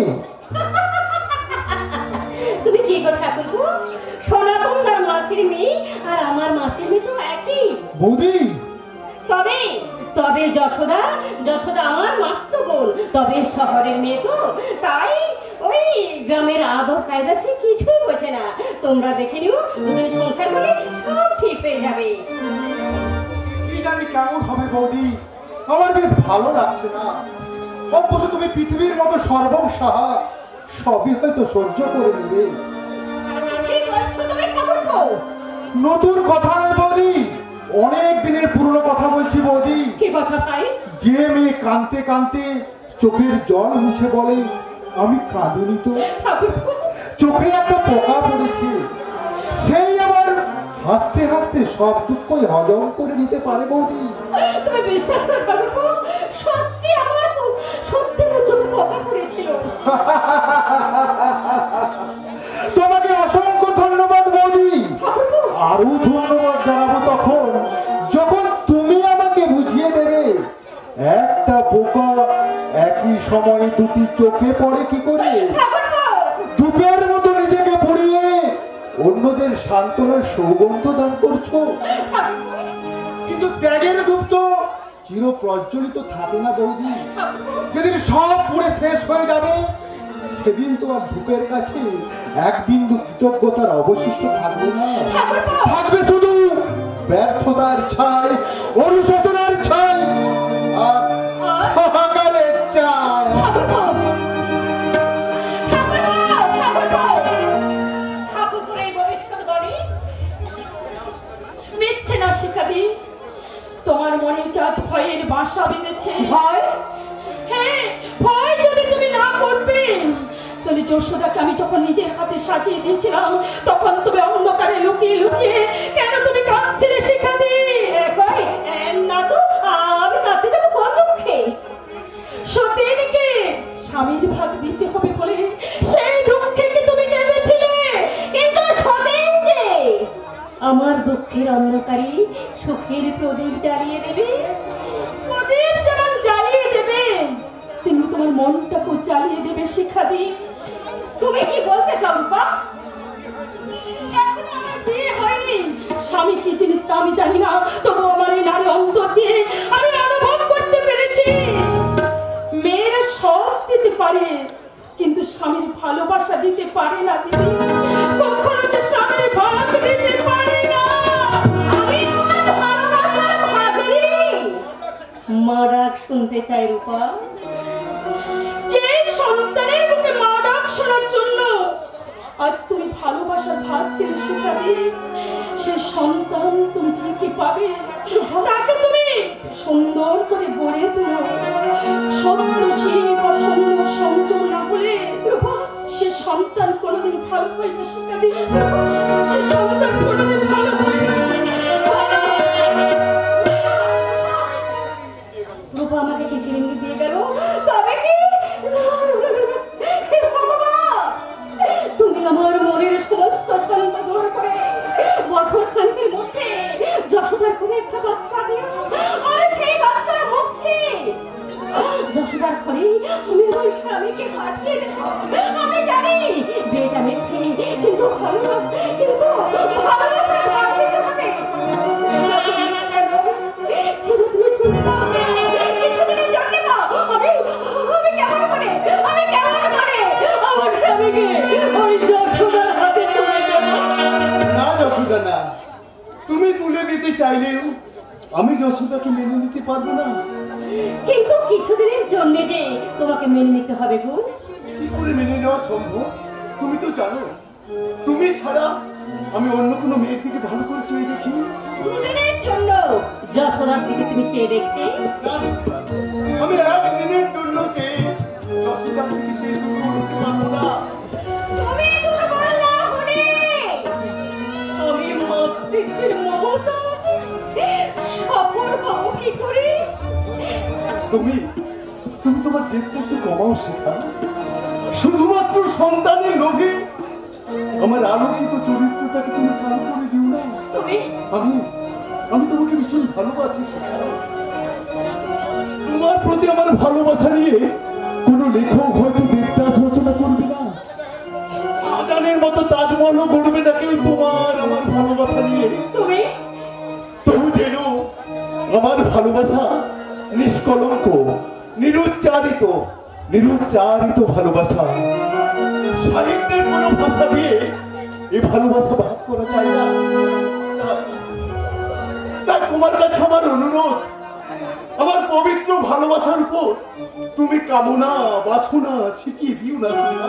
তুমি কি গো ঠাকুরপো, সনাতনদার মাসির মেয়ে আর আমার মাসির মেয়ে তো একই বৌদি। তবে তবে যশোদা যশোদা আমার মাস্ত বোন, তবে শহরের মেয়ে তো, তাই ওই গ্রামের আদব কায়দা সে কিছুই বোঝে না। তোমরা দেখে নিও, দুজনে সংসার করে সব ঠিক হয়ে যাবে। কি জানি কেমন হবে বৌদি, আমার বেশ ভালো লাগছে না। অবশ্য তুমি পৃথিবীর মতো সর্বসাহা, সবই হয়তো সহ্য করে নেবে। কি বলছো তুমি ঠাকুরপো? নতুন কথা নয় বৌদি, অনেক দিনের পুরনো কথা বলছি বৌদি। কি কথা ভাই? যে মেয়ে কাঁদতে কাঁদতে চোখের জল মুছে বলে আমি কাঁদিনি তো, ঠাকুরপো, চোখে একটা পোকা পড়েছে, সেই আবার হাসতে হাসতে সব দুঃখই হজম করে নিতে পারে বৌদি। তুমি বিশ্বাস করো ঠাকুরপো, সত্যি আমার সত্যি আমার চোখে পোকা পড়েছিল। তোমাকে অসংখ্য ধন্যবাদ বৌদি। আরো ধন্যবাদ জানাবো তখন যখন তুমি আমাকে বুঝিয়ে দেবে একটা পোকা একই সময়ে দুটি চোখে পড়ে কি করে। ধূপের মতো নিজেকে পুড়িয়ে অন্যদের সান্ত্বনার সৌগন্ধ দান করছো, কিন্তু ত্যাগের ধূপ তো চির প্রজ্বলিত থাকে না বৌদি। যেদিন সব পুড়ে শেষ হয়ে যাবে সেদিন তোমার ধূপের কাছে এক বিন্দু কৃতজ্ঞতার অবশিষ্ট থাকবে না, থাকবে শুধু ব্যর্থতার ছাই, অনুশোচনার ছাই আর হাহাকারের ছাই। ঠাকুর এই ভবিষ্যৎবাণী মিথ্যে না শিখাদি। তোমার মনে আজ ভয়ের বাসা বেঁধেছে। ভয়? হ্যাঁ, ভয় যদি তুমি না করবে তাহলে যশোদাকে আমি যখন নিজের হাতে সাজিয়ে দিয়েছিলাম তখন তুমি অন্ধকারে লুকিয়ে লুকিয়ে কেন তুমি কাঁদছিলে শিখাদি? না তো আমি কাঁদতে যাবো কোন দুঃখে? সতীনকে স্বামীর ভাগ দিতে হবে বলে সেই দুঃখে কি তুমি কেঁদেছিলে? কিন্তু সতীন যে আমার দুঃখের অন্ধকারে সুখের প্রদীপ জ্বালিয়ে দেবে, প্রদীপ যেমন জ্বালিয়ে দেবে তেমনি তোমার মনটাকেও জ্বালিয়ে দেবে শিখাদি। তুমি কি বলতে চাও রূপা? এখনো আমার বিয়ে হয়নি। স্বামী কি জিনিস তা আমি জানি না, তবু আমার এই নারী অন্তর দিয়ে আমি অনুভব করতে পেরেছি মেয়েরা সব দিতে পারে, কিন্তু স্বামীর ভালোবাসা দিতে পারে না দিদি। কখনো সে স্বামীর ভাগ দিতে পারে না। আমি তোমার ভালোবাসার ভাগিনী। মা ডাক শুনতে চাই রূপা। যে সন্তানের মুখে মা ডাক শোনার জন্য আজ তুমি ভালোবাসার ভাত দিলে শেখাবে, সে সন্তান তুমি কি পাবে, তাকে তুমি সুন্দর করে গড়ে তোলো। সত্যশীল অসম্য সংযম না বলে সে সন্তান কোনোদিন ভালো হয় না শেখাবে, সে সন্তান কোনোদিন ভালো হয় না। রূপা আমাকে কি সিরিঞ্জি দিয়ে গেল, তবে কি তুমি আমার মনের সমস্ত শঙ্কা দূর করে বছর খানিকের মধ্যে যশোদার করে একটা বাচ্চা দিও। আর সেই বাচ্চার মুক্তি যশোদার ঘরে আমি আমার স্বামীকে পাঠিয়ে দেব। আমি জানি বিয়েটা মিথ্যে, কিন্তু ভালো কিন্তু ভালোবাসার ভাগ দিতে হবে। ছেলেদিনের জন্য কিছুদিনের জন্য না, আমি আমি কেমন করে আমি কেমন করে আমার স্বামীকে ওই যশোদার হাতে তুলে দেব। না যশোদা না, তুমি তুলে দিতে চাইলেও আমি যশোদাকে মেনে নিতে পারবো না। কিন্তু কিছুদিনের জন্য যে তোমাকে মেনে নিতে হবে গো। কি করে মেনে নেওয়া সম্ভব? তুমি তো জানো তুমি ছাড়া আমি অন্য কোনো মেয়ের দিকে ভালো করে চেয়ে দেখি। দুদিনের জন্য যশোদার দিকে তুমি চেয়ে দেখতে? আমি একদিনের জন্য চেয়ে যশোদার দিকে চেয়ে দেখতে পারবো না। তুমি দুর্বল না হলে আমি মাতৃত্বের মমতা সফল হবো কি করে? তুমি তুমি তোমার জেদটা একটু কমাও শেখা। শুধুমাত্র সন্তানের লোভে আমার আলোকিত চরিত্রটাকে তুমি কালো করে দিও না। তুমি আমি আমি তোমাকে ভীষণ ভালোবাসি শেখা। তোমার প্রতি আমার ভালোবাসা নিয়ে কোনো লেখক হয়তো দেবদাস রচনা করবে না, শাহজাহানের মতো তাজমহল গড়বে না কেউ তোমার আমার ভালোবাসা নিয়ে। তুমি তবু যেন আমার ভালোবাসা নিষ্কলঙ্ক, নিরুচ্চারিত নিরুচ্চারিত ভালোবাসা। সাহিত্যের কোনো ভাষা দিয়ে এই ভালোবাসা ভাগ করা চাই না। তাই তোমার কাছে আমার অনুরোধ, আমার পবিত্র ভালোবাসার উপর তুমি কামনা বাসনা ছিটিয়ে দিও না শিখা।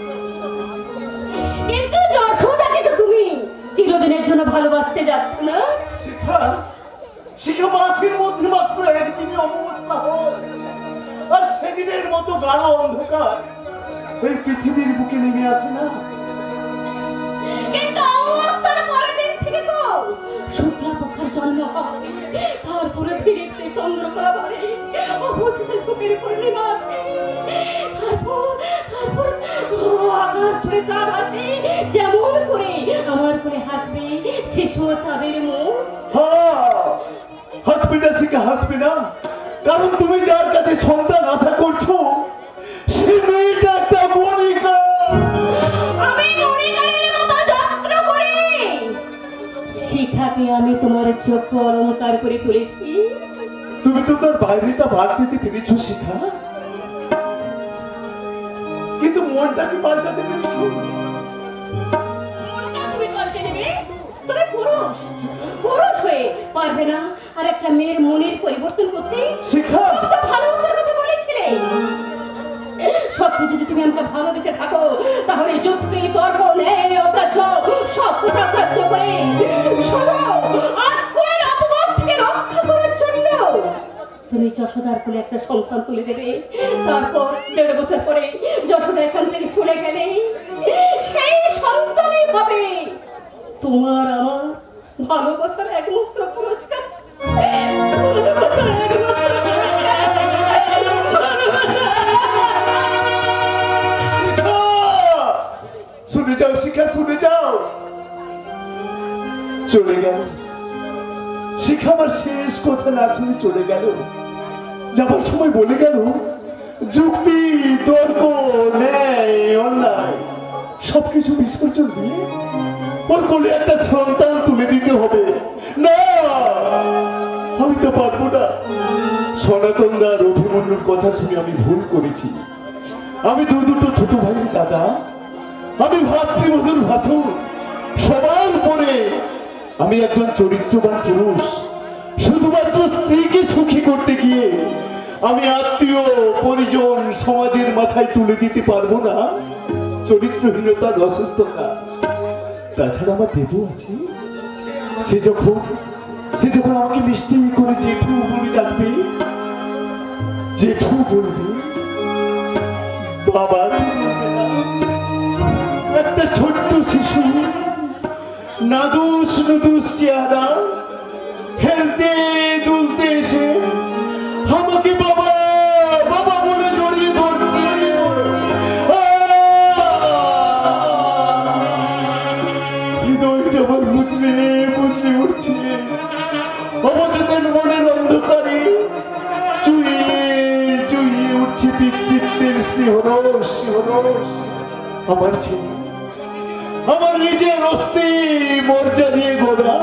কিন্তু যশোদাকে তো তুমি চিরদিনের জন্য ভালোবাসতে যাচ্ছ না। শিখা শিখা মাসের মধ্যে মাত্র একদিনই অমাবস্যা হয়, আর সেদিনের মতো গাঢ় অন্ধকার এই পৃথিবীর বুকে নেমে আসে না। কিন্তু অমাবস্যার পরের দিন থেকে তো শুক্লাপক্ষের জন্ম হয়, তারপরে ধীরে ধীরে চন্দ্রকলা বাড়ে, অবশেষে ঝোঁকের পূর্ণিমা আসে, তারপর তারপর আকাশ জুড়ে চাঁদ আসে। যেমন করে আমার করে হাসবে শিশু চাঁদের মুখ। হাসবে না শিখা, হাসবে না, কারণ তুমি যার কাছে সন্তান আশা করছো সে মেয়েটা একটা মনিকা। আমি মনিকারের মতো যত্ন করি শিখাকে আমি তোমার চক্ষু অলঙ্কার করে তুলেছি। তুমি তো তার বাইরেটা বার দিতে পেরেছো শিখা, কিন্তু মনটাকে পাল্টাতে পেরেছো। মনটা তুমি পাল্টে নেবে? তুমি পুরুষ, পুরুষ হয়ে পারবে না আর একটা মেয়ের মনের পরিবর্তন করতে? শিখা কত ভালোবাসার কথা বলেছিলে। সত্যি যদি তুমি আমাকে ভালোবেসে থাকো তাহলে যুক্তি তর্ক ন্যায় অত্যাচ সব কথা ত্যায্য করে শুধু আজকের অপবাদ থেকে রক্ষা করার জন্য তুমি যশোদার কোলে একটা সন্তান তুলে দেবে। তারপর দেড় বছর পরে যশোদা এখান থেকে চলে গেলে সেই সন্তানই হবে তোমার আমার ভালোবাসার একমাত্র পুরস্কার। ভালোবাসার একমাত্র শুনে যাও শিখা, শুনে যাও। চলে গেল শিখা, আমার শেষ কথা না শুনে চলে গেল। যাবার সময় বলে গেল যুক্তি তর্ক ন্যায় অন্যায় সবকিছু বিসর্জন দিয়ে ওর কোলে একটা সন্তান তুলে দিতে হবে? না, আমি তো পারবো না। সনাতন দার অভিমন্যুর কথা শুনে আমি ভুল করেছি। আমি দু দুটো ছোট ভাই দাদা, আমি ভাতৃবধূর ভাসুর, সবার উপরে আমি একজন চরিত্রবান পুরুষ। শুধুমাত্র স্ত্রীকে সুখী করতে গিয়ে আমি আত্মীয় পরিজন সমাজের মাথায় তুলে দিতে পারবো না চরিত্রহীনতার অসুস্থতা। তাছাড়া আমার দেবু আছে, সে যখন সে যখন আমাকে মিষ্টি করে জেঠু বলে ডাকবে, জেঠু বলবে, বাবা বলবে না। একটা ছোট্ট শিশু, নাদুস নুদুস চেহারা, খেলতে দুলতে এসে আমাকে বাবা বাবা বলে জড়িয়ে ধরছে। হৃদয়টা আমার বুঝলে বুঝলে উঠছে। অবচেতন মনের অন্ধকারে চুইয়ে চুইয়ে উঠছে পিতৃত্বের স্নেহরস স্নেহরস। আমার ছেলে, আমার নিজের অস্থি মর্যাদা দিয়ে গোড়া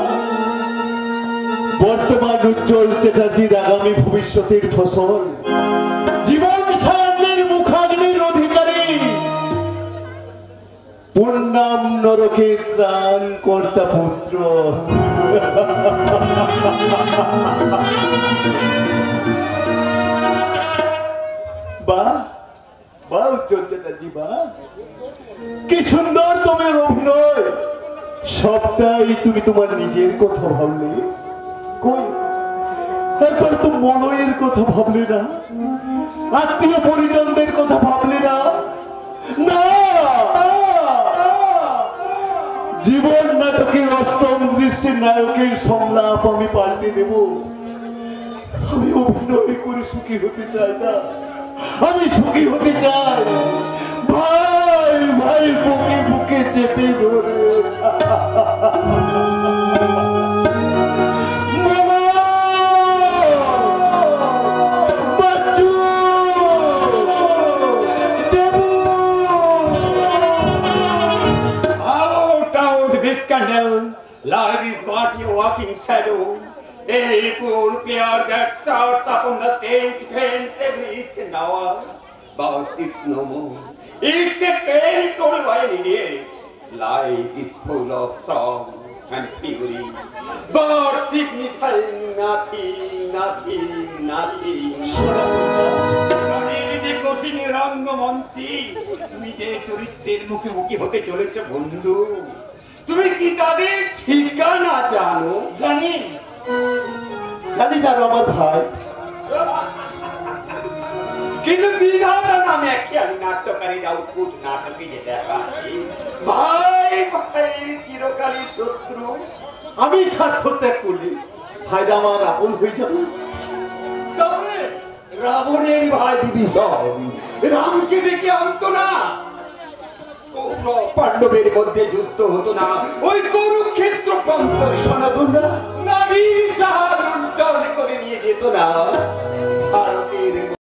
বর্তমান উজ্জ্বল চ্যাটার্জির আগামী ভবিষ্যতের ফসল, জীবন সায়ান্নের মুখাগ্নির অধিকারী, পূর্ণাম নরকে ত্রাণ কর্তা পুত্র। বা বা উজ্জ্বল চ্যাটার্জি, বা কি সুন্দর তোমার অভিনয়। সবটাই তুমি তোমার নিজের কথা ভাবলে, কই একবার তো মনয়ের কথা ভাবলে না, আত্মীয় পরিজনদের কথা ভাবলে না। না, জীবন নাটকের অষ্টম দৃশ্যের নায়কের সংলাপ আমি পাল্টে দেব। আমি অভিনয় করে সুখী হতে চাই না, আমি সুখী হতে চাই ভাই ভাই বুকে বুকে চেপে ধরে। Life is but a walking shadow. A poor player that starts up on the stage paints every each and hour, but it's no more. It's a tale told by an idiot. Life is full of song and fury, but signifying nothing, nothing, nothing. কঠিন রঙ্গমঞ্চে তুমি যে চরিত্রের মুখোমুখি হতে চলেছ বন্ধু, তুমি কি তাদের ঠিকানা জানো? জানি জানি তার আমার ভাই, কিন্তু বিধাতা নামে একটি আমি নাট্যকারীরা উৎকুট নাটকে যে দেখাচ্ছি ভাই ভাইয়ের চিরকালীন শত্রু। আমি স্বার্থ ত্যাগ করলে ভাইরা আমার আপন হয়ে যাবে। তাহলে রাবণের ভাই বিভীষণ রামকে ডেকে আনতো না, কৌরব পাণ্ডবের মধ্যে যুদ্ধ হতো না, ওই কুরুক্ষেত্র প্রান্তর সনাতন নারী সাহা লুণ্ঠন করে নিয়ে যেত না।